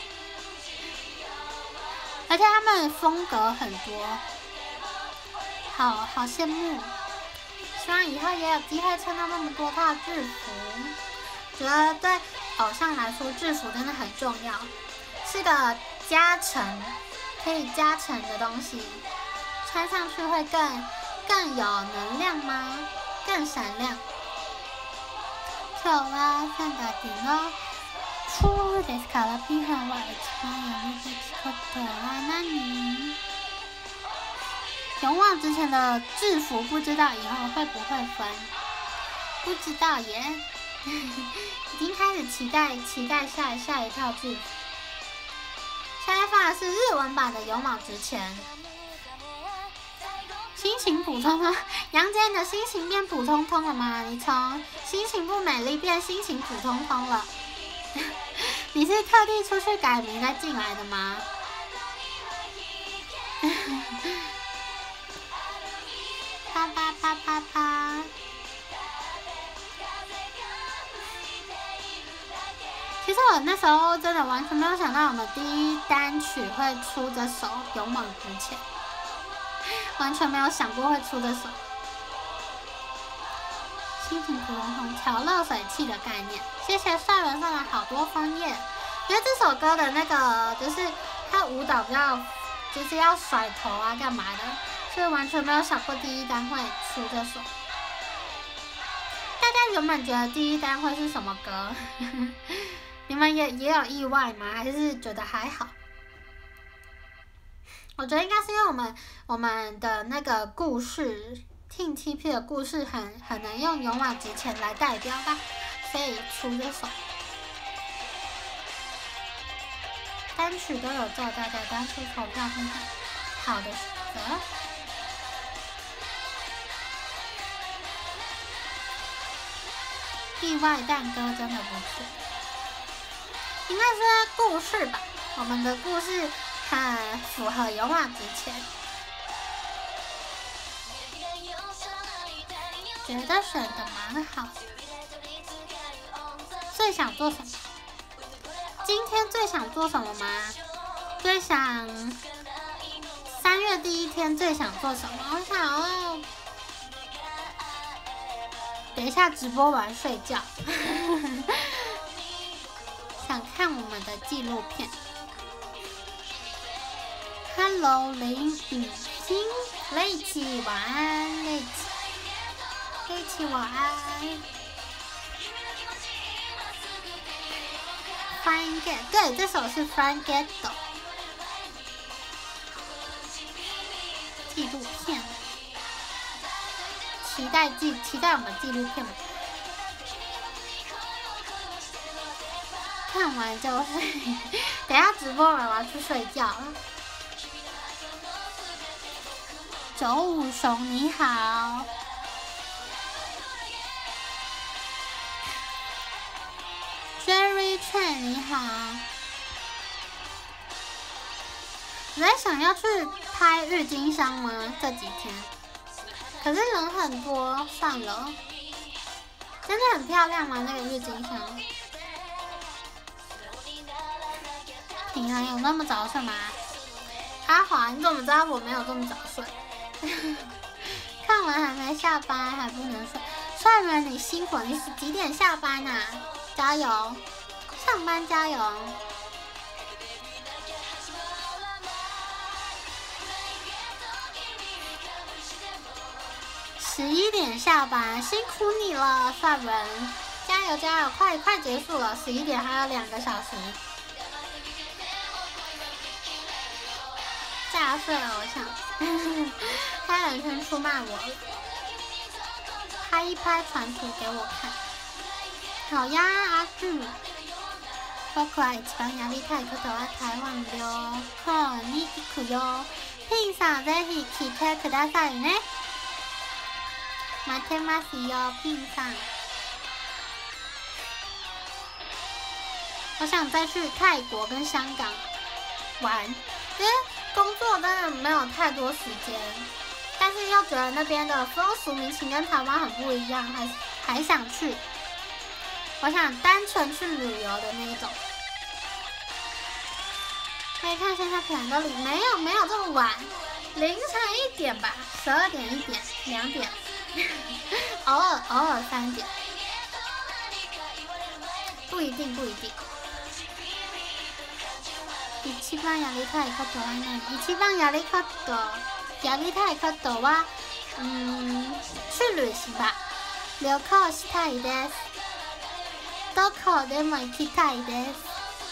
A: 而且他们风格很多，好好羡慕。希望以后也有机会穿到那么多套制服。觉得对偶像来说，制服真的很重要，是个加成，可以加成的东西，穿上去会更更有能量吗？更闪亮。今日はさんがつの初ですからピンは一番やめてきことは何？勇往直前的制服不知道以后会不会分，不知道耶。已经开始期待期待下下一套制服。现在放的是日文版的《勇往直前》。心情普通通，杨姐，你的心情变普通通了吗？你从心情不美丽变心情普通通了。你是特地出去改名再进来的吗？啪啪啪啪啪！其实我那时候真的完全没有想到我们第一单曲会出这首《勇往直前》，完全没有想过会出这首。心情普通通，调热水器的概念。谢谢帅文送了好多枫叶，因为这首歌的那个就是他舞蹈比较就是要甩头啊干嘛的，所以完全没有想过第一单会出这首。大家原本觉得第一单会是什么歌？你们也也有意外吗？还是觉得还好？我觉得应该是因为我们我们的那个故事 ，T T P 的故事很很能用勇往直前来代表吧，所以出这首。单曲都有叫大家当初投票看看，好的选择。意外蛋歌真的不错。应该是故事吧，我们的故事很符合勇往直前，觉得选的蛮好。最想做什么？今天最想做什么吗？最想三月第一天最想做什么？我想要等一下直播完睡觉。想看我们的纪录片。Hello， 林雨欣，雷奇晚安，雷奇，雷奇晚安。Fine Get， 对，这首是 Fine Get 的纪录片，期待纪期待我们纪录片。看完就睡，等一下直播完我要去睡觉了。九五熊你好 ，Jerry Chen 你好。你在想要去拍郁金香吗？这几天，可是人很多，算了。真的很漂亮吗？那个郁金香？平常有那么早睡吗？阿华，你怎么知道我没有这么早睡？看完还没下班，还不能睡。帅人，你辛苦，你是几点下班啊？加油，上班加油。 十一点下班，辛苦你了，帅文，加油加油，快快结束了，十一点还有两个小时。炸碎偶像，他人生出卖我了，拍一拍传图给我看。好呀，阿俊。僕は一番やりたいことは台湾旅行に行くよ。ピンさんぜひ来てくださいね。待ってますよ，ピンさん。我想再去泰国跟香港玩，因为工作真的没有太多时间，但是又觉得那边的风俗民情跟台湾很不一样，还还想去。我想单纯去旅游的那一种。可以看现在可能都里没有没有这么晚，凌晨一点吧，十二点一点两点，偶尔偶尔三点，不一定不一定。一番やりたいことは何？一番やりことやりたいことは、嗯，去旅行吧。旅行したいです。どこでも行きたいです。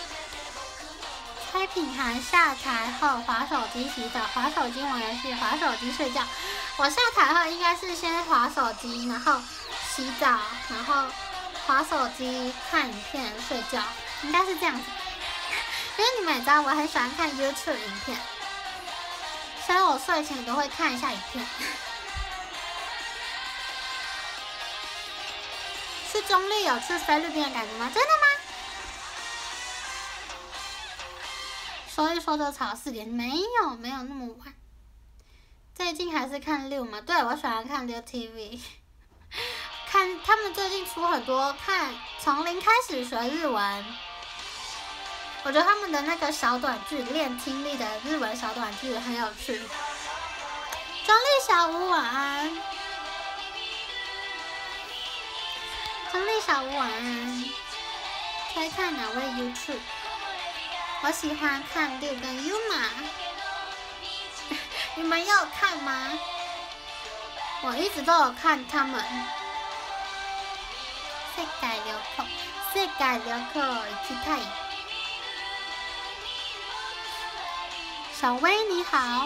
A: 猜品涵下台后滑手机洗澡，滑手机玩游戏，滑手机睡觉。我下台后应该是先滑手机，然后洗澡，然后滑手机看影片睡觉，应该是这样子。因为你们也知道我很喜欢看 YouTube 影片，所以我睡前都会看一下影片。去中立有去菲律宾的感觉吗？真的吗？说一说就吵四点，没有没有那么晚。最近还是看六嘛，对，我喜欢看六 T V。看他们最近出很多，看从零开始学日文。我觉得他们的那个小短剧练听力的日文小短剧很有趣。中立小屋晚安，中立小屋晚安。推看哪位 YouTube？ 我喜欢看六跟 Yuma， 你们有看吗？我一直都有看他们。世界旅行，世界旅行行きたい。小薇你好，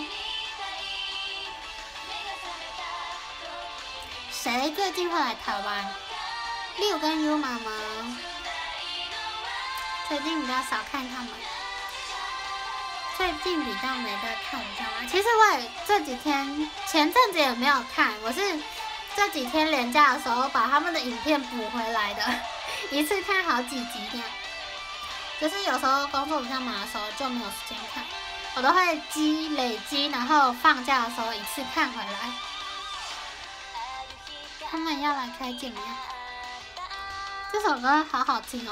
A: 谁最近会来台湾？六跟 Yuma 吗？最近比较少看他们，最近比较没在看，你知道吗？其实我也这几天前阵子也没有看，我是这几天连假的时候把他们的影片补回来的，一次看好几集这样。就是有时候工作比较忙的时候就没有时间看。我都会积累积，然后放假的时候一次看回来。他们要来开见面，这首歌好好听哦。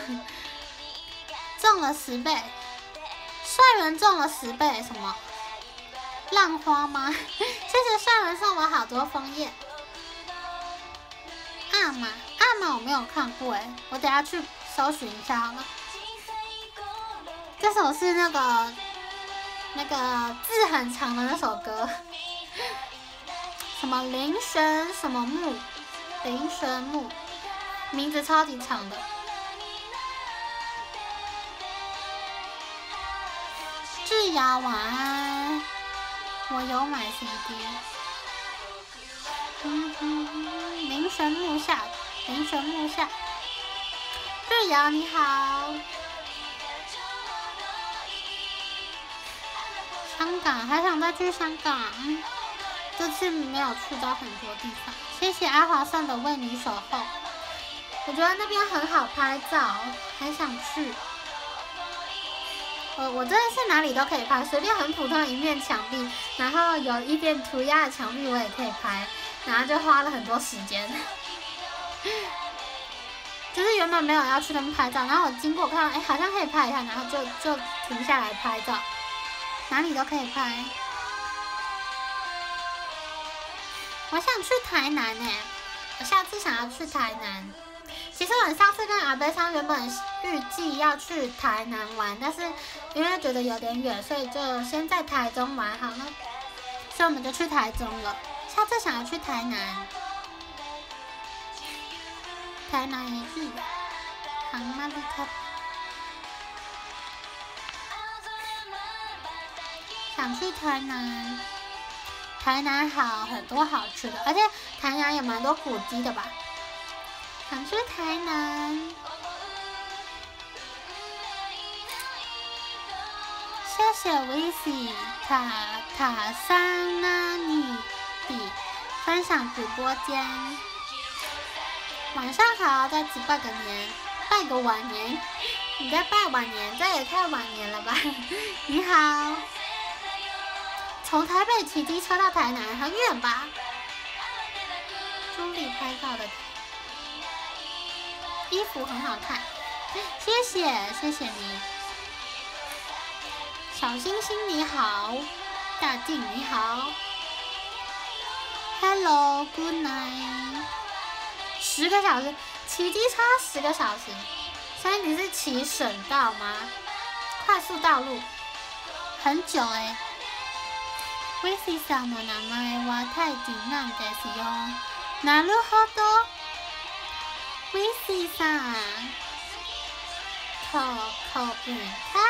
A: 中了十倍，帅人中了十倍，什么？浪花吗？谢谢帅人送我好多枫叶。阿玛，阿玛我没有看过哎，我等下去搜寻一下好了。这首是那个。那个字很长的那首歌，什么林玄什么木，林玄木，名字超级长的。智雅晚安，我有买 C D。嗯嗯，林玄木下，林玄木下。智雅你好。香港还想再去香港，这次没有去到很多地方。谢谢阿华送的为你守候，我觉得那边很好拍照，还想去。我我真的是哪里都可以拍，随便很普通的一面墙壁，然后有一点涂鸦的墙壁我也可以拍，然后就花了很多时间。就是原本没有要去那边拍照，然后我经过看到，哎，好像可以拍一下，然后就就停下来拍照。哪里都可以拍。我想去台南诶，我下次想要去台南。其实我上次跟阿贝桑原本预计要去台南玩，但是因为觉得有点远，所以就先在台中玩好了。所以我们就去台中了。 下次想要去台南，台南一日游，航马里卡。想去台南，台南好很多好吃的，而且台南也蛮多古迹的吧。想去台南，谢谢 Vici 塔塔桑那尼比分享直播间。晚上好，在此拜个年，拜个晚年。你在拜晚年，这也太晚年了吧？你好。从台北骑机车到台南很远吧？朱莉拍照的衣服很好看，谢谢谢谢你。小星星你好，大静你好 ，Hello Good night。十个小时骑机车十个小时，所以你是骑省道吗？快速道路，很久哎、欸。Vici さんの名前はタイ人なんですよ。なるほど。Vici さん、口口语他。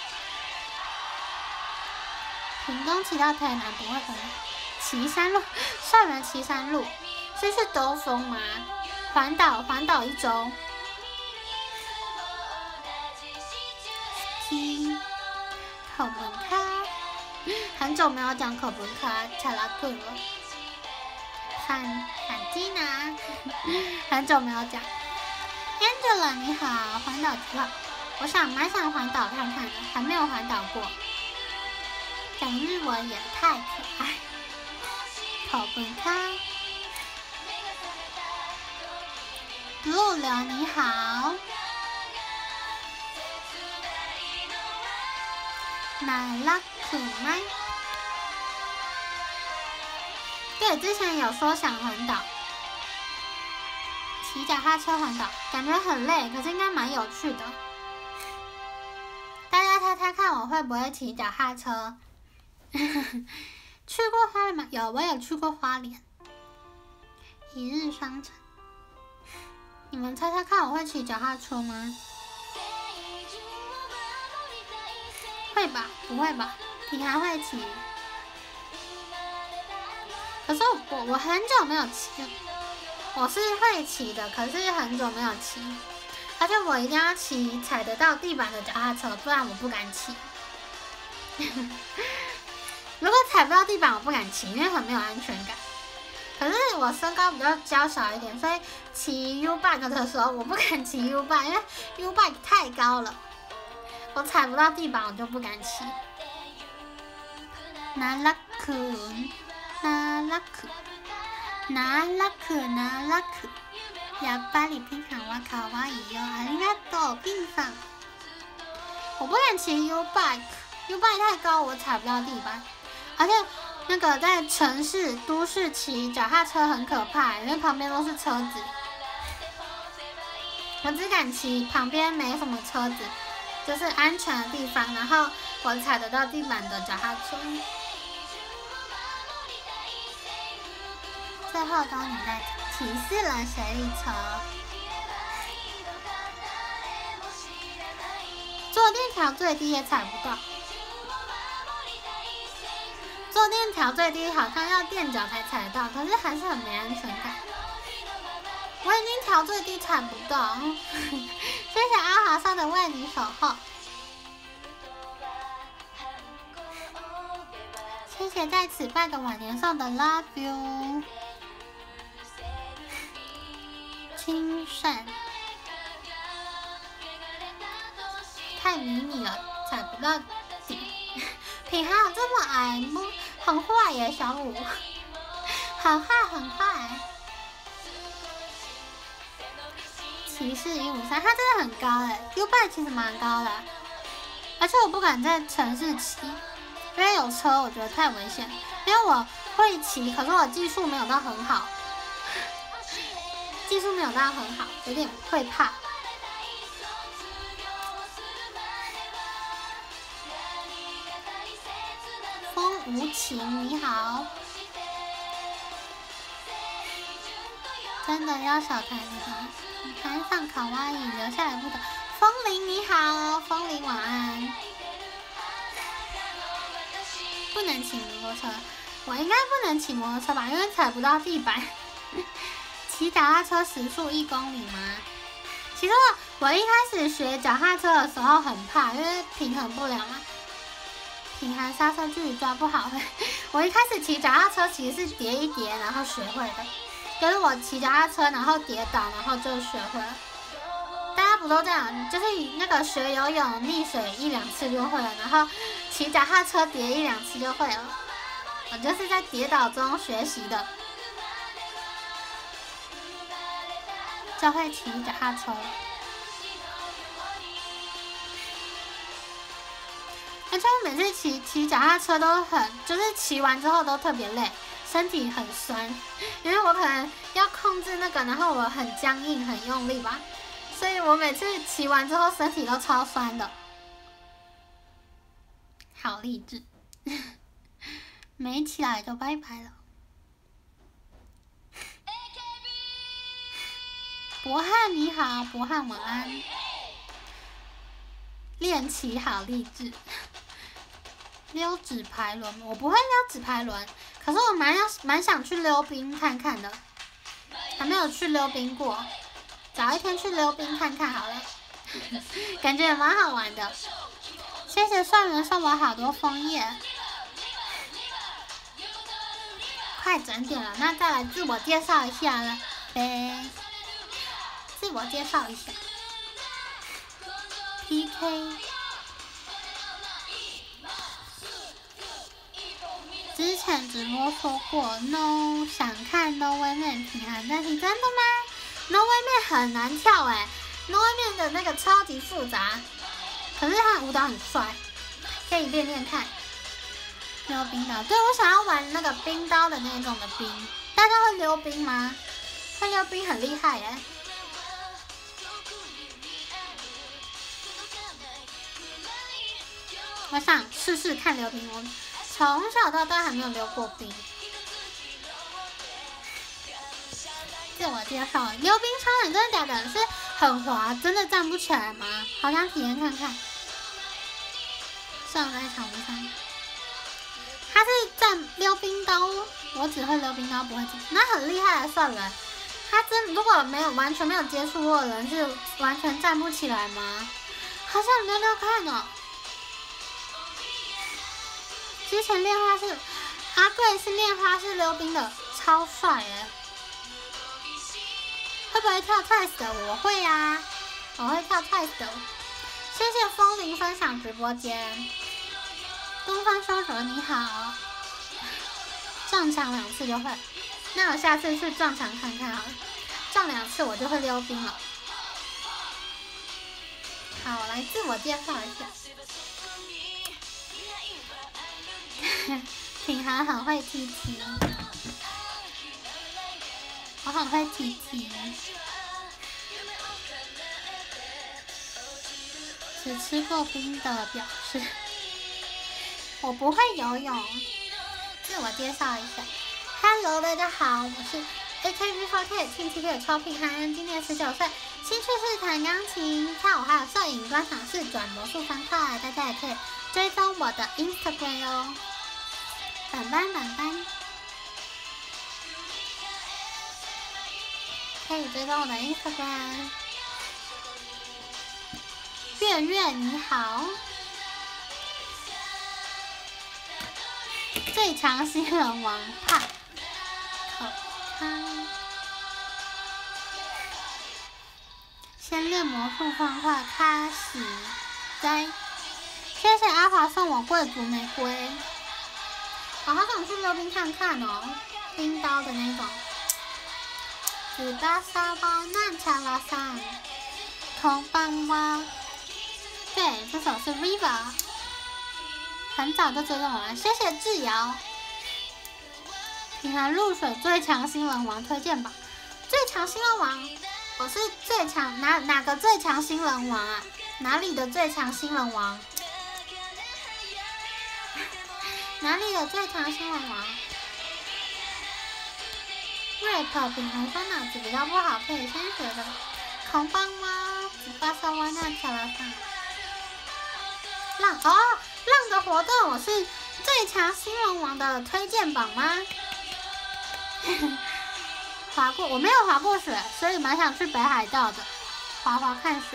A: 屏东骑到台南不会很骑山路，校园骑山路是去兜风吗？环岛环岛一周。T 口文卡。很久没有讲可不卡查拉克了，反反基娜，很久没有讲。Angela 你好，环岛几号？我想蛮想环岛看看的，还没有环岛过。讲日文也太可爱。可不卡。陆流你好。那拉可吗？对，之前有说想环岛，骑脚踏车环岛，感觉很累，可是应该蛮有趣的。大家猜猜看，我会不会骑脚踏车？去过花莲吗？有，我有去过花莲，一日双城。你们猜猜看，我会骑脚踏车吗？会吧？不会吧？你还会骑？可是我我很久没有骑，我是会骑的，可是很久没有骑，而且我一定要骑踩得到地板的脚踏车，不然我不敢骑。如果踩不到地板，我不敢骑，因为很没有安全感。可是我身高比较娇小一点，所以骑 U-Bike 的时候，我不敢骑 U-Bike， 因为 U-Bike 太高了。我踩不到地板，我就不敢骑。ナラクナラクナラクナラクやっぱりピンさんは可愛いよ。ありがとう，ピンさん。我不敢骑 U-Bike，U-Bike 太高，我踩不到地板。而且那个在城市都市骑脚踏车很可怕，因为旁边都是车子。我只敢骑旁边没什么车子。就是安全的地方，然后我踩得到地板的脚踏车。最后当你在骑四人水里车，坐垫调最低也踩不到。坐垫调最低好像要垫脚才踩得到，可是还是很没安全感。我已经调最低踩不到，谢谢阿华少的为你守候，谢谢在此拜个晚年送的 Love You， 亲善，太迷你了，踩不到底，品还有这么矮，不很坏耶，小五，很坏很坏。骑士一五三，它真的很高哎 ，U-Bike 其实蛮高的，而且我不敢在城市骑，因为有车，我觉得太危险。因为我会骑，可是我技术没有到很好，技术没有到很好，有点会怕。风无情，你好。 真的要小台的，台上卡哇伊留下来不懂。风铃你好，风铃晚安。不能骑摩托车，我应该不能骑摩托车吧，因为踩不到地板。骑脚踏车时速一公里吗？其实我我一开始学脚踏车的时候很怕，因为平衡不了嘛。平衡刹车距离抓不好，我一开始骑脚踏车其实是跌一跌，然后学会的。就是我骑脚踏车，然后跌倒，然后就学会了。大家不都这样？就是那个学游泳溺水一两次就会了，然后骑脚踏车跌一两次就会了。我就是在跌倒中学习的，就会骑脚踏车了。而且我每次骑骑脚踏车都很，就是骑完之后都特别累，身体很酸，因为我可能要控制那个，然后我很僵硬，很用力吧，所以我每次骑完之后身体都超酸的。好励志，没起来就拜拜了。博翰你好，博翰晚安。练骑好励志。溜纸排轮，我不会溜纸排轮，可是我蛮要蛮想去溜冰看看的，还没有去溜冰过，找一天去溜冰看看好了，感觉也蛮好玩的。谢谢帅人送我好多枫叶，快整点了，那再来自我介绍一下了呗，自我介绍一下 ，P K。之前直播说过 ，No 想看 No Way Man 平衡但是真的吗 ？No Way Man 很难跳哎 ，No Way Man 的那个超级复杂，可是他的舞蹈很帅，可以练练看。溜冰刀，对我想要玩那个冰刀的那种的冰，大家会溜冰吗？会溜冰很厉害耶。我想试试看溜冰哦。从小到大还没有溜过冰。自我介绍，溜冰超人真的假的？是很滑，真的站不起来吗？好想体验看看。上在场地上，他是站溜冰刀，我只会溜冰刀，不会站，那很厉害的算了。他真如果没有完全没有接触过的人，是完全站不起来吗？好想溜溜看哦。之前练花式，阿贵是练花式溜冰的，超帅耶！会不会跳 Twice 的？我会啊，我会跳 Twice 的。谢谢风铃分享直播间。东方修哲你好，撞墙两次就会，那我下次去撞墙看看好了，撞两次我就会溜冰了。好，我来自我介绍一下。品涵很会踢踢，我很会踢踢，只吃过冰的表示我不会游泳。自我介绍一下 ，Hello， 大家好，我是 A K B四十八 亲戚的超品涵，今年十九岁，兴趣是弹钢琴、跳舞还有摄影、观赏室、转魔术方块，大家也可以追踪我的 Instagram 哦。板板板板，可以追踪我的 Instagram。月月你好，最强新人王怕可康，先练魔术方块开始摘。谢谢阿华送我贵族玫瑰。我好想去溜冰看看哦，冰刀的那种。子巴沙包那查拉桑，空邦蛙。对，这首是 River， 很早就追踪我了，谢谢智瑶。品涵入水最强新人王推荐榜，最强新人王，我是最强哪哪个最强新人王啊？哪里的最强新人王？哪里有最强新人王？ rap 平衡说脑子比较不好，可以先学的。空棒吗？巴萨瓦纳乔拉萨。浪哦，浪的活动我是最强新人王的推荐榜吗？滑过，我没有滑过雪，所以蛮想去北海道的，滑滑看雪。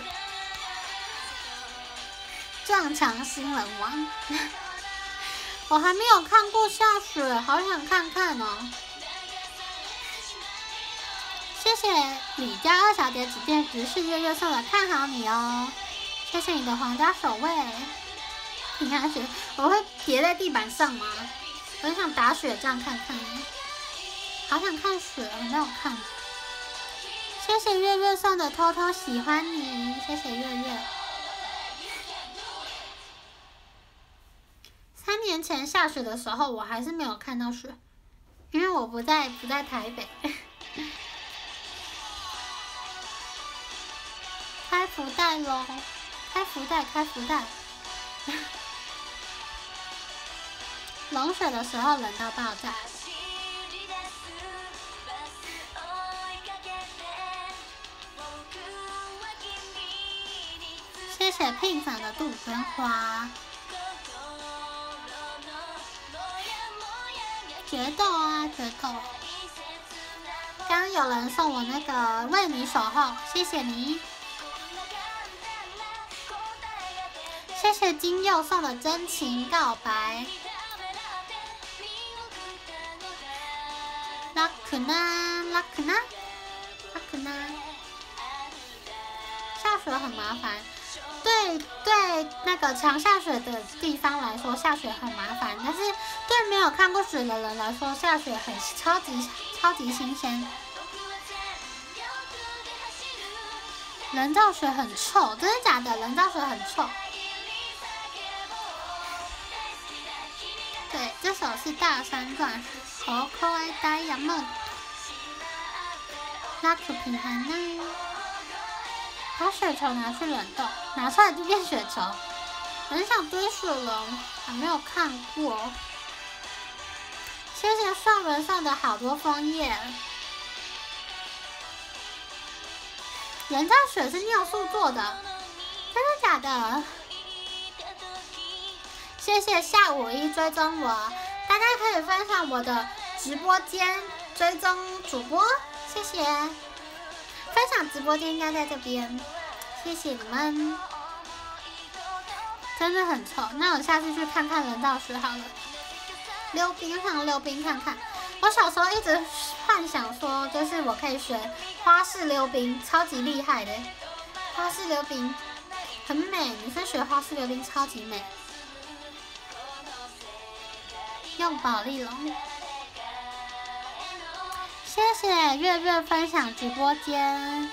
A: 撞墙新人王，我还没有看过下雪，好想看看哦。谢谢李家二小姐只见直视月月送的看好你哦，谢谢你的皇家守卫。平安雪，我会跌在地板上吗？我很想打雪仗看看，好想看雪，我没有看。谢谢月月送的偷偷喜欢你，谢谢月月。三年前下雪的时候，我还是没有看到雪，因为我不在不在台北。开福袋喽！开福袋，开福袋。冷雪的时候冷到爆炸。谢谢聘粉的杜鹃花。决斗啊，决斗！刚刚有人送我那个为你守候，谢谢你。谢谢金佑送的真情告白。拉克纳，拉克纳，拉克纳。下雪很麻烦，对对，那个常下雪的地方来说，下雪很麻烦，但是对没有看过雪的人来说，下雪很超级超级新鲜。人造雪很臭，真的假的？人造雪很臭。对，这首是大山壮士，好可爱的呀梦。拉克平衡呢？把雪球拿去冷冻，拿出来就变雪球。很想堆雪人，还没有看过。谢谢上文上的好多枫叶。人造雪是尿素做的，真的假的？谢谢下午一追踪我，大家可以分享我的直播间，追踪主播，谢谢。分享直播间应该在这边，谢谢你们。真的很臭，那我下次去看看人造雪好了。溜冰，上溜冰看看。我小时候一直幻想说，就是我可以学花式溜冰，超级厉害的。花式溜冰很美，女生学花式溜冰超级美。用宝丽龙，谢谢月月分享直播间，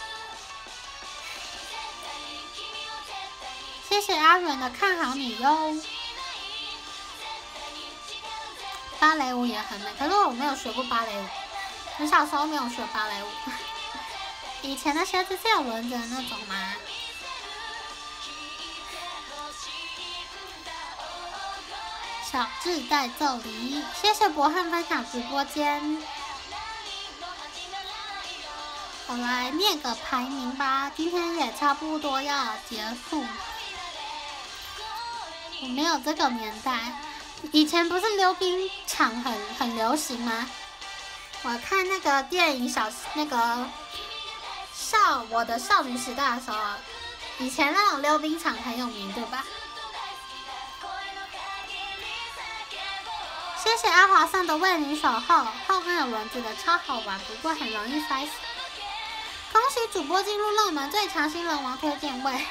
A: 谢谢阿伦的看好你哟。芭蕾舞也很美，可是我没有学过芭蕾舞，我小时候没有学芭蕾舞。以前的鞋子是有轮子的那种吗？小智带奏梨，谢谢博汉分享直播间。我来念个排名吧，今天也差不多要结束。我没有这个年代，以前不是溜冰场很很流行吗？我看那个电影小那个少我的少女时代的时候，以前那种溜冰场很有名，对吧？谢谢阿华送的为你守候，后面有轮子的超好玩，不过很容易摔死。恭喜主播进入热门最强新人王推荐位。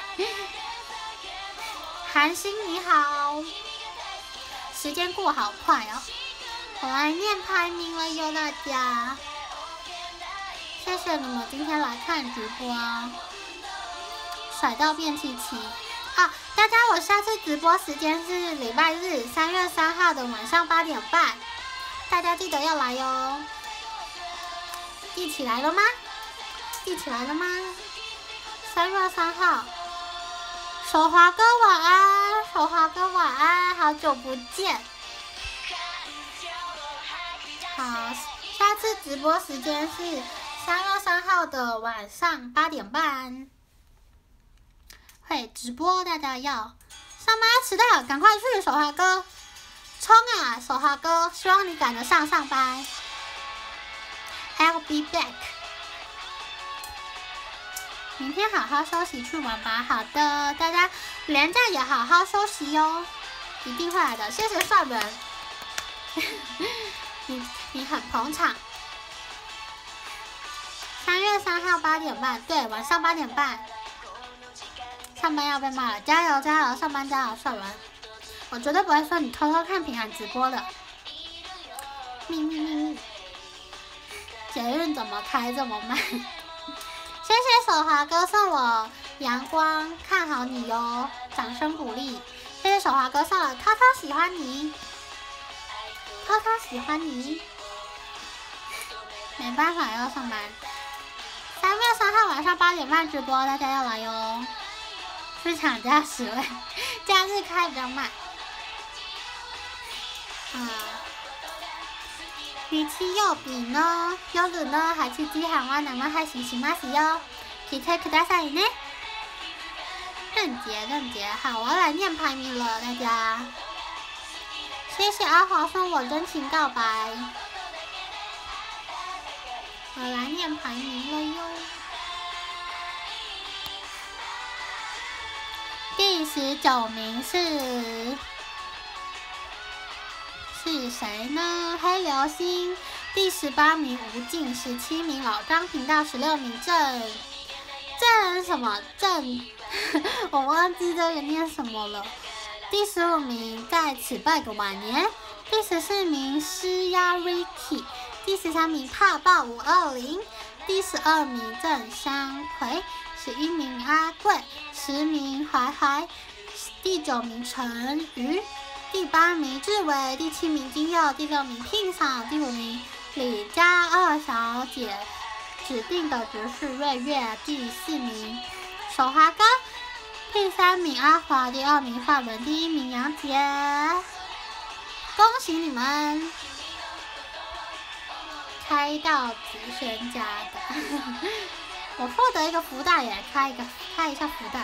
A: 韩星你好，时间过好快哦，我来念排名了哟，大家。谢谢你们今天来看直播，甩到变气气。啊，大家，我下次直播时间是礼拜日三月三号的晚上八点半，大家记得要来哟。记起来了吗？记起来了吗？三月三号，手华哥晚安，手华哥晚安，好久不见。好，下次直播时间是三月三号的晚上八点半，会直播，大家要上班迟到，赶快去手滑哥，冲啊，手滑哥，希望你赶得上上班。I'll be back。明天好好休息去玩吧。好的，大家连假也好好休息哟，一定会来的。谢谢帅文，你你很捧场。三月三号八点半，对，晚上八点半。上班要被骂了，加油加油，上班加油，帅文。我绝对不会说你偷偷看平安直播的。咪咪咪咪。捷运怎么开这么慢？谢谢手滑哥送我阳光，看好你哟，掌声鼓励。谢谢手滑哥送了涛涛喜欢你，涛涛喜欢你。没办法要上班。三月三号晚上八点半直播，大家要来哟。市场加十位，假日开比较慢。啊。比起曜日の夜のはちじはんは生配信しますよ。聞いてくださいね。任杰，任杰，好，我要来念排名了，大家。谢谢阿华送我真情告白。我来念排名了哟。第十九名是。是谁呢？黑流星，第十八名吴静，十七名老张频道，十六名郑郑什么郑，我忘记这个念什么了。第十五名在此拜个晚年，第十四名施压 Ricky， 第十三名怕爆五二零，第十二名郑香葵，十一名阿贵，十名怀怀，第九名陈瑜。第八名志伟，第七名金佑，第六名聘嫂，第五名李佳二小姐，指定的只是瑞月，第四名手滑哥，第三名阿华，第二名范文，第一名杨杰，恭喜你们开到直选家的，我获得一个福袋耶，开一个开一下福袋。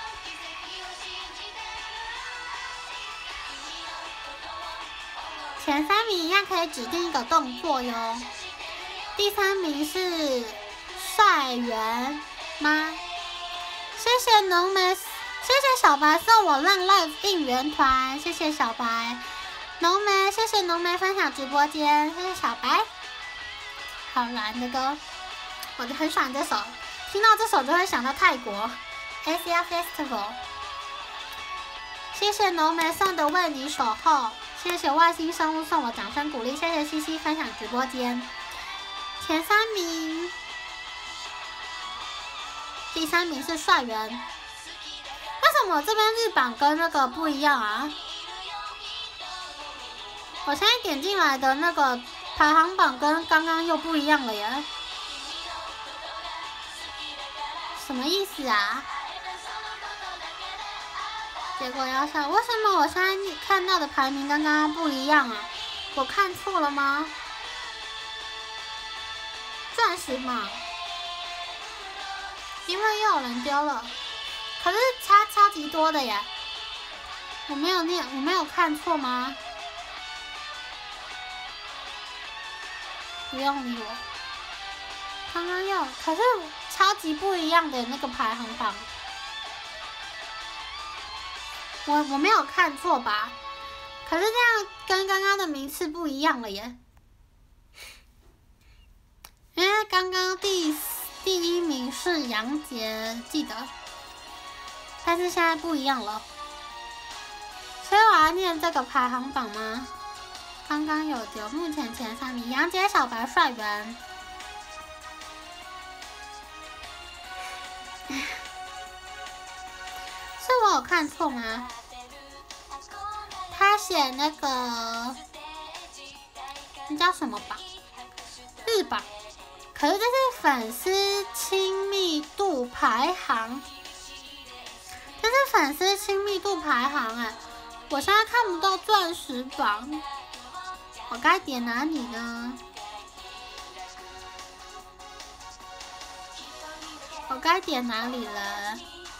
A: 前三名一样可以指定一个动作哟。第三名是帅圆吗？谢谢浓眉，谢谢小白送我浪 live 应援团，谢谢小白。浓眉，谢谢浓眉分享直播间，谢谢小白。好蓝的歌，我就很喜欢这首，听到这首就会想到泰国 S R Festival。谢谢浓眉送的为你守候。谢谢外星生物送我掌声鼓励，谢谢西西分享直播间。前三名，第三名是帅圆。为什么这边日榜跟那个不一样啊？我现在点进来的那个排行榜跟刚刚又不一样了耶，什么意思啊？结果要上，为什么我现在看到的排名跟刚刚不一样啊？我看错了吗？钻石嘛，因为又有人丢了，可是差超级多的耶！我没有念，我没有看错吗？不用理我，刚刚又，可是超级不一样的那个排行榜。我我没有看错吧？可是这样跟刚刚的名次不一样了耶。因为刚刚第第一名是杨杰，记得，但是现在不一样了。所以我要念这个排行榜吗？刚刚有丢，目前前三名：杨杰、小白、帅圆。是我有看错吗？他写那个那叫什么榜？日榜。可是这是粉丝亲密度排行，这是粉丝亲密度排行哎，我现在看不到钻石榜，我该点哪里呢？ 我该点哪里了？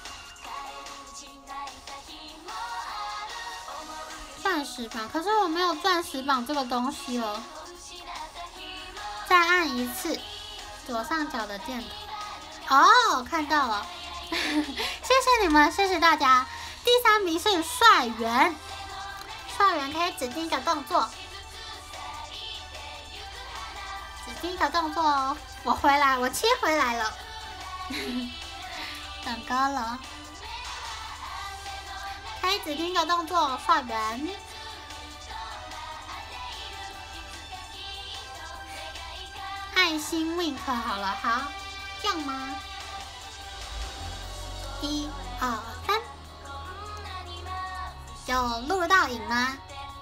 A: 钻石榜，可是我没有钻石榜这个东西了。再按一次左上角的箭头。哦，看到了，谢谢你们，谢谢大家。第三名是帅圆，帅圆可以指定一个动作，指定一个动作哦。我回来，我切回来了，长高了，可以指定一个动作，帅圆。爱心 wink 好了，好，这样吗？一、二、三，有录到影吗？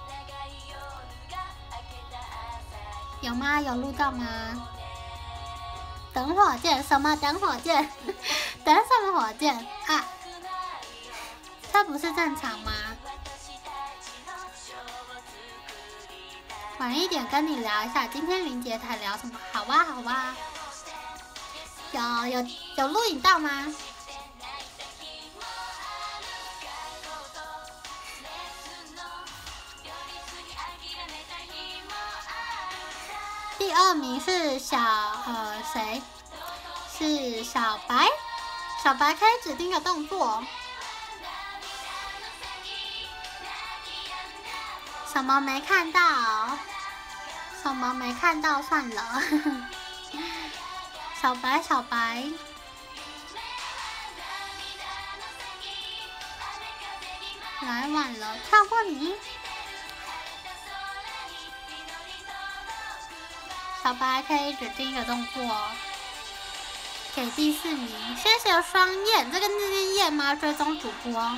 A: 有吗？有录到吗？等火箭？什么等火箭？等什么火箭啊？这不是正常吗？晚一点跟你聊一下，今天林杰台聊什么？好哇，好哇。有有有录影到吗？第二名是小呃谁？是小白，小白可以指定个动作。什么没看到？什么没看到？算了。小白，小白，来晚了，跳过你。小白可以指定一个动作，给第四名，谢谢双燕，这个是燕吗？追踪主播。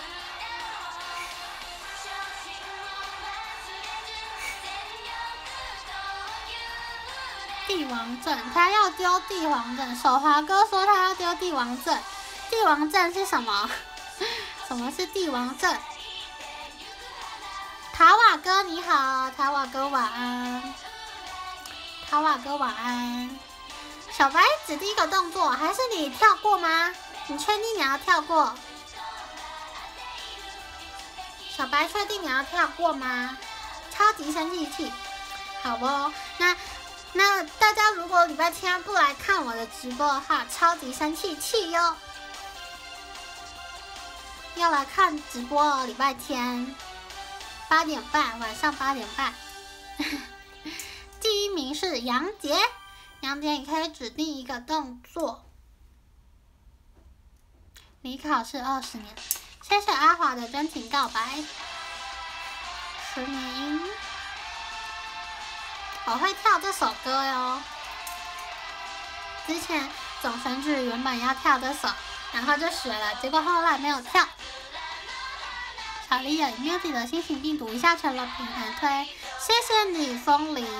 A: 帝王阵，他要丢帝王阵。手滑哥说他要丢帝王阵，帝王阵是什么？什么是帝王阵？塔瓦哥你好，塔瓦哥晚安。塔瓦哥晚安。小白指定一个动作，还是你跳过吗？你确定你要跳过？小白确定你要跳过吗？超级生气气，好哦，那。那大家如果礼拜天不来看我的直播的话，超级生气气哟！要来看直播哦，礼拜天八点半，晚上八点半。第一名是杨杰，杨杰你可以指定一个动作。离考试二十年，谢谢阿华的真情告白。十年。我会跳这首歌哟。之前总选举原本要跳这首，然后就学了，结果后来没有跳。小丽有 music 的新型病毒一下成了平衡推，谢谢你风铃。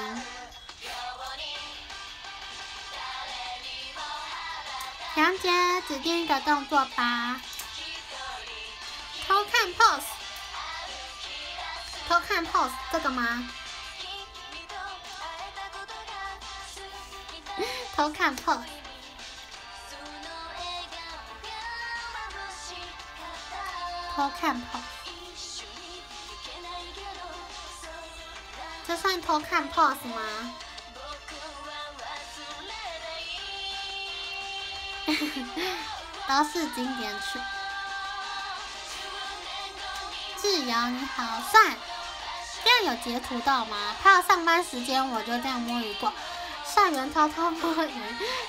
A: 杨杰指定一个动作吧。偷看 pose， 偷看 pose 这个吗？偷看 pose， 偷看 pose， 这算偷看 pose 吗？都是经典曲。志尧你好，算，这样有截图到吗？怕上班时间我就这样摸鱼过。校园偷偷摸鱼，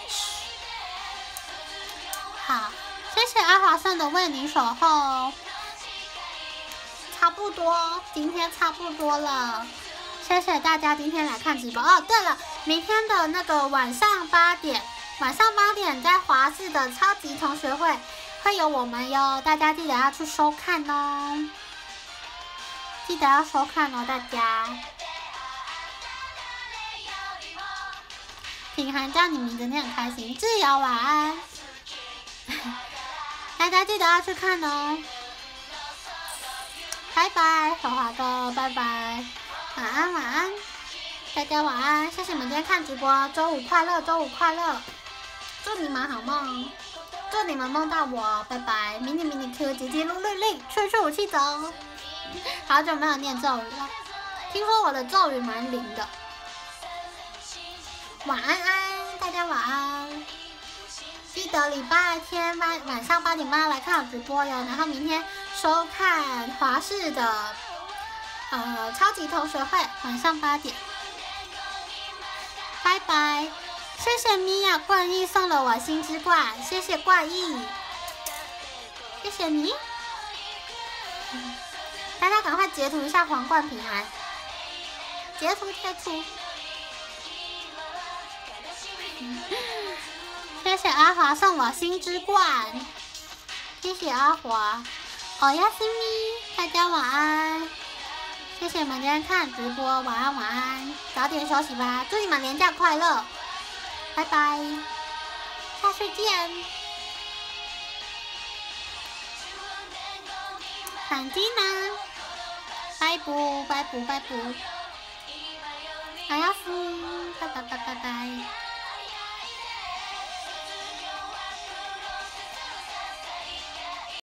A: 好，谢谢阿华胜的为你守候。差不多，今天差不多了，谢谢大家今天来看直播。哦，对了，明天的那个晚上八点，晚上八点在华视的超级同学会会有我们哟，大家记得要去收看哦，记得要收看哦，大家。品涵叫你名字，你很开心。志尧晚安，大家记得要去看哦。拜拜，小华哥，拜拜，晚安晚安，大家晚安，谢谢你们今天看直播，周五快乐，周五快乐，祝你们好梦。 祝你们梦到我，拜拜。迷你迷你 Q 姐姐噜噜令，吹吹武器走。好久没有念咒语了，听说我的咒语蛮灵的。晚安安，大家晚安。记得礼拜天晚晚上八点半来看我直播哟，然后明天收看华视的呃超级同学会，晚上八点。拜拜，谢谢米娅冠逸送了我星之冠，谢谢冠逸，谢谢你。嗯、大家赶快截图一下皇冠平安，截图贴图。嗯谢谢阿华送我星之冠，谢谢阿华。哦呀西咪，大家晚安。谢谢你们今天看直播，晚安晚安，早点休息吧。祝你们连假快乐，拜拜，下次见。反击呢？拜不拜不拜不，阿呀西，拜拜拜拜。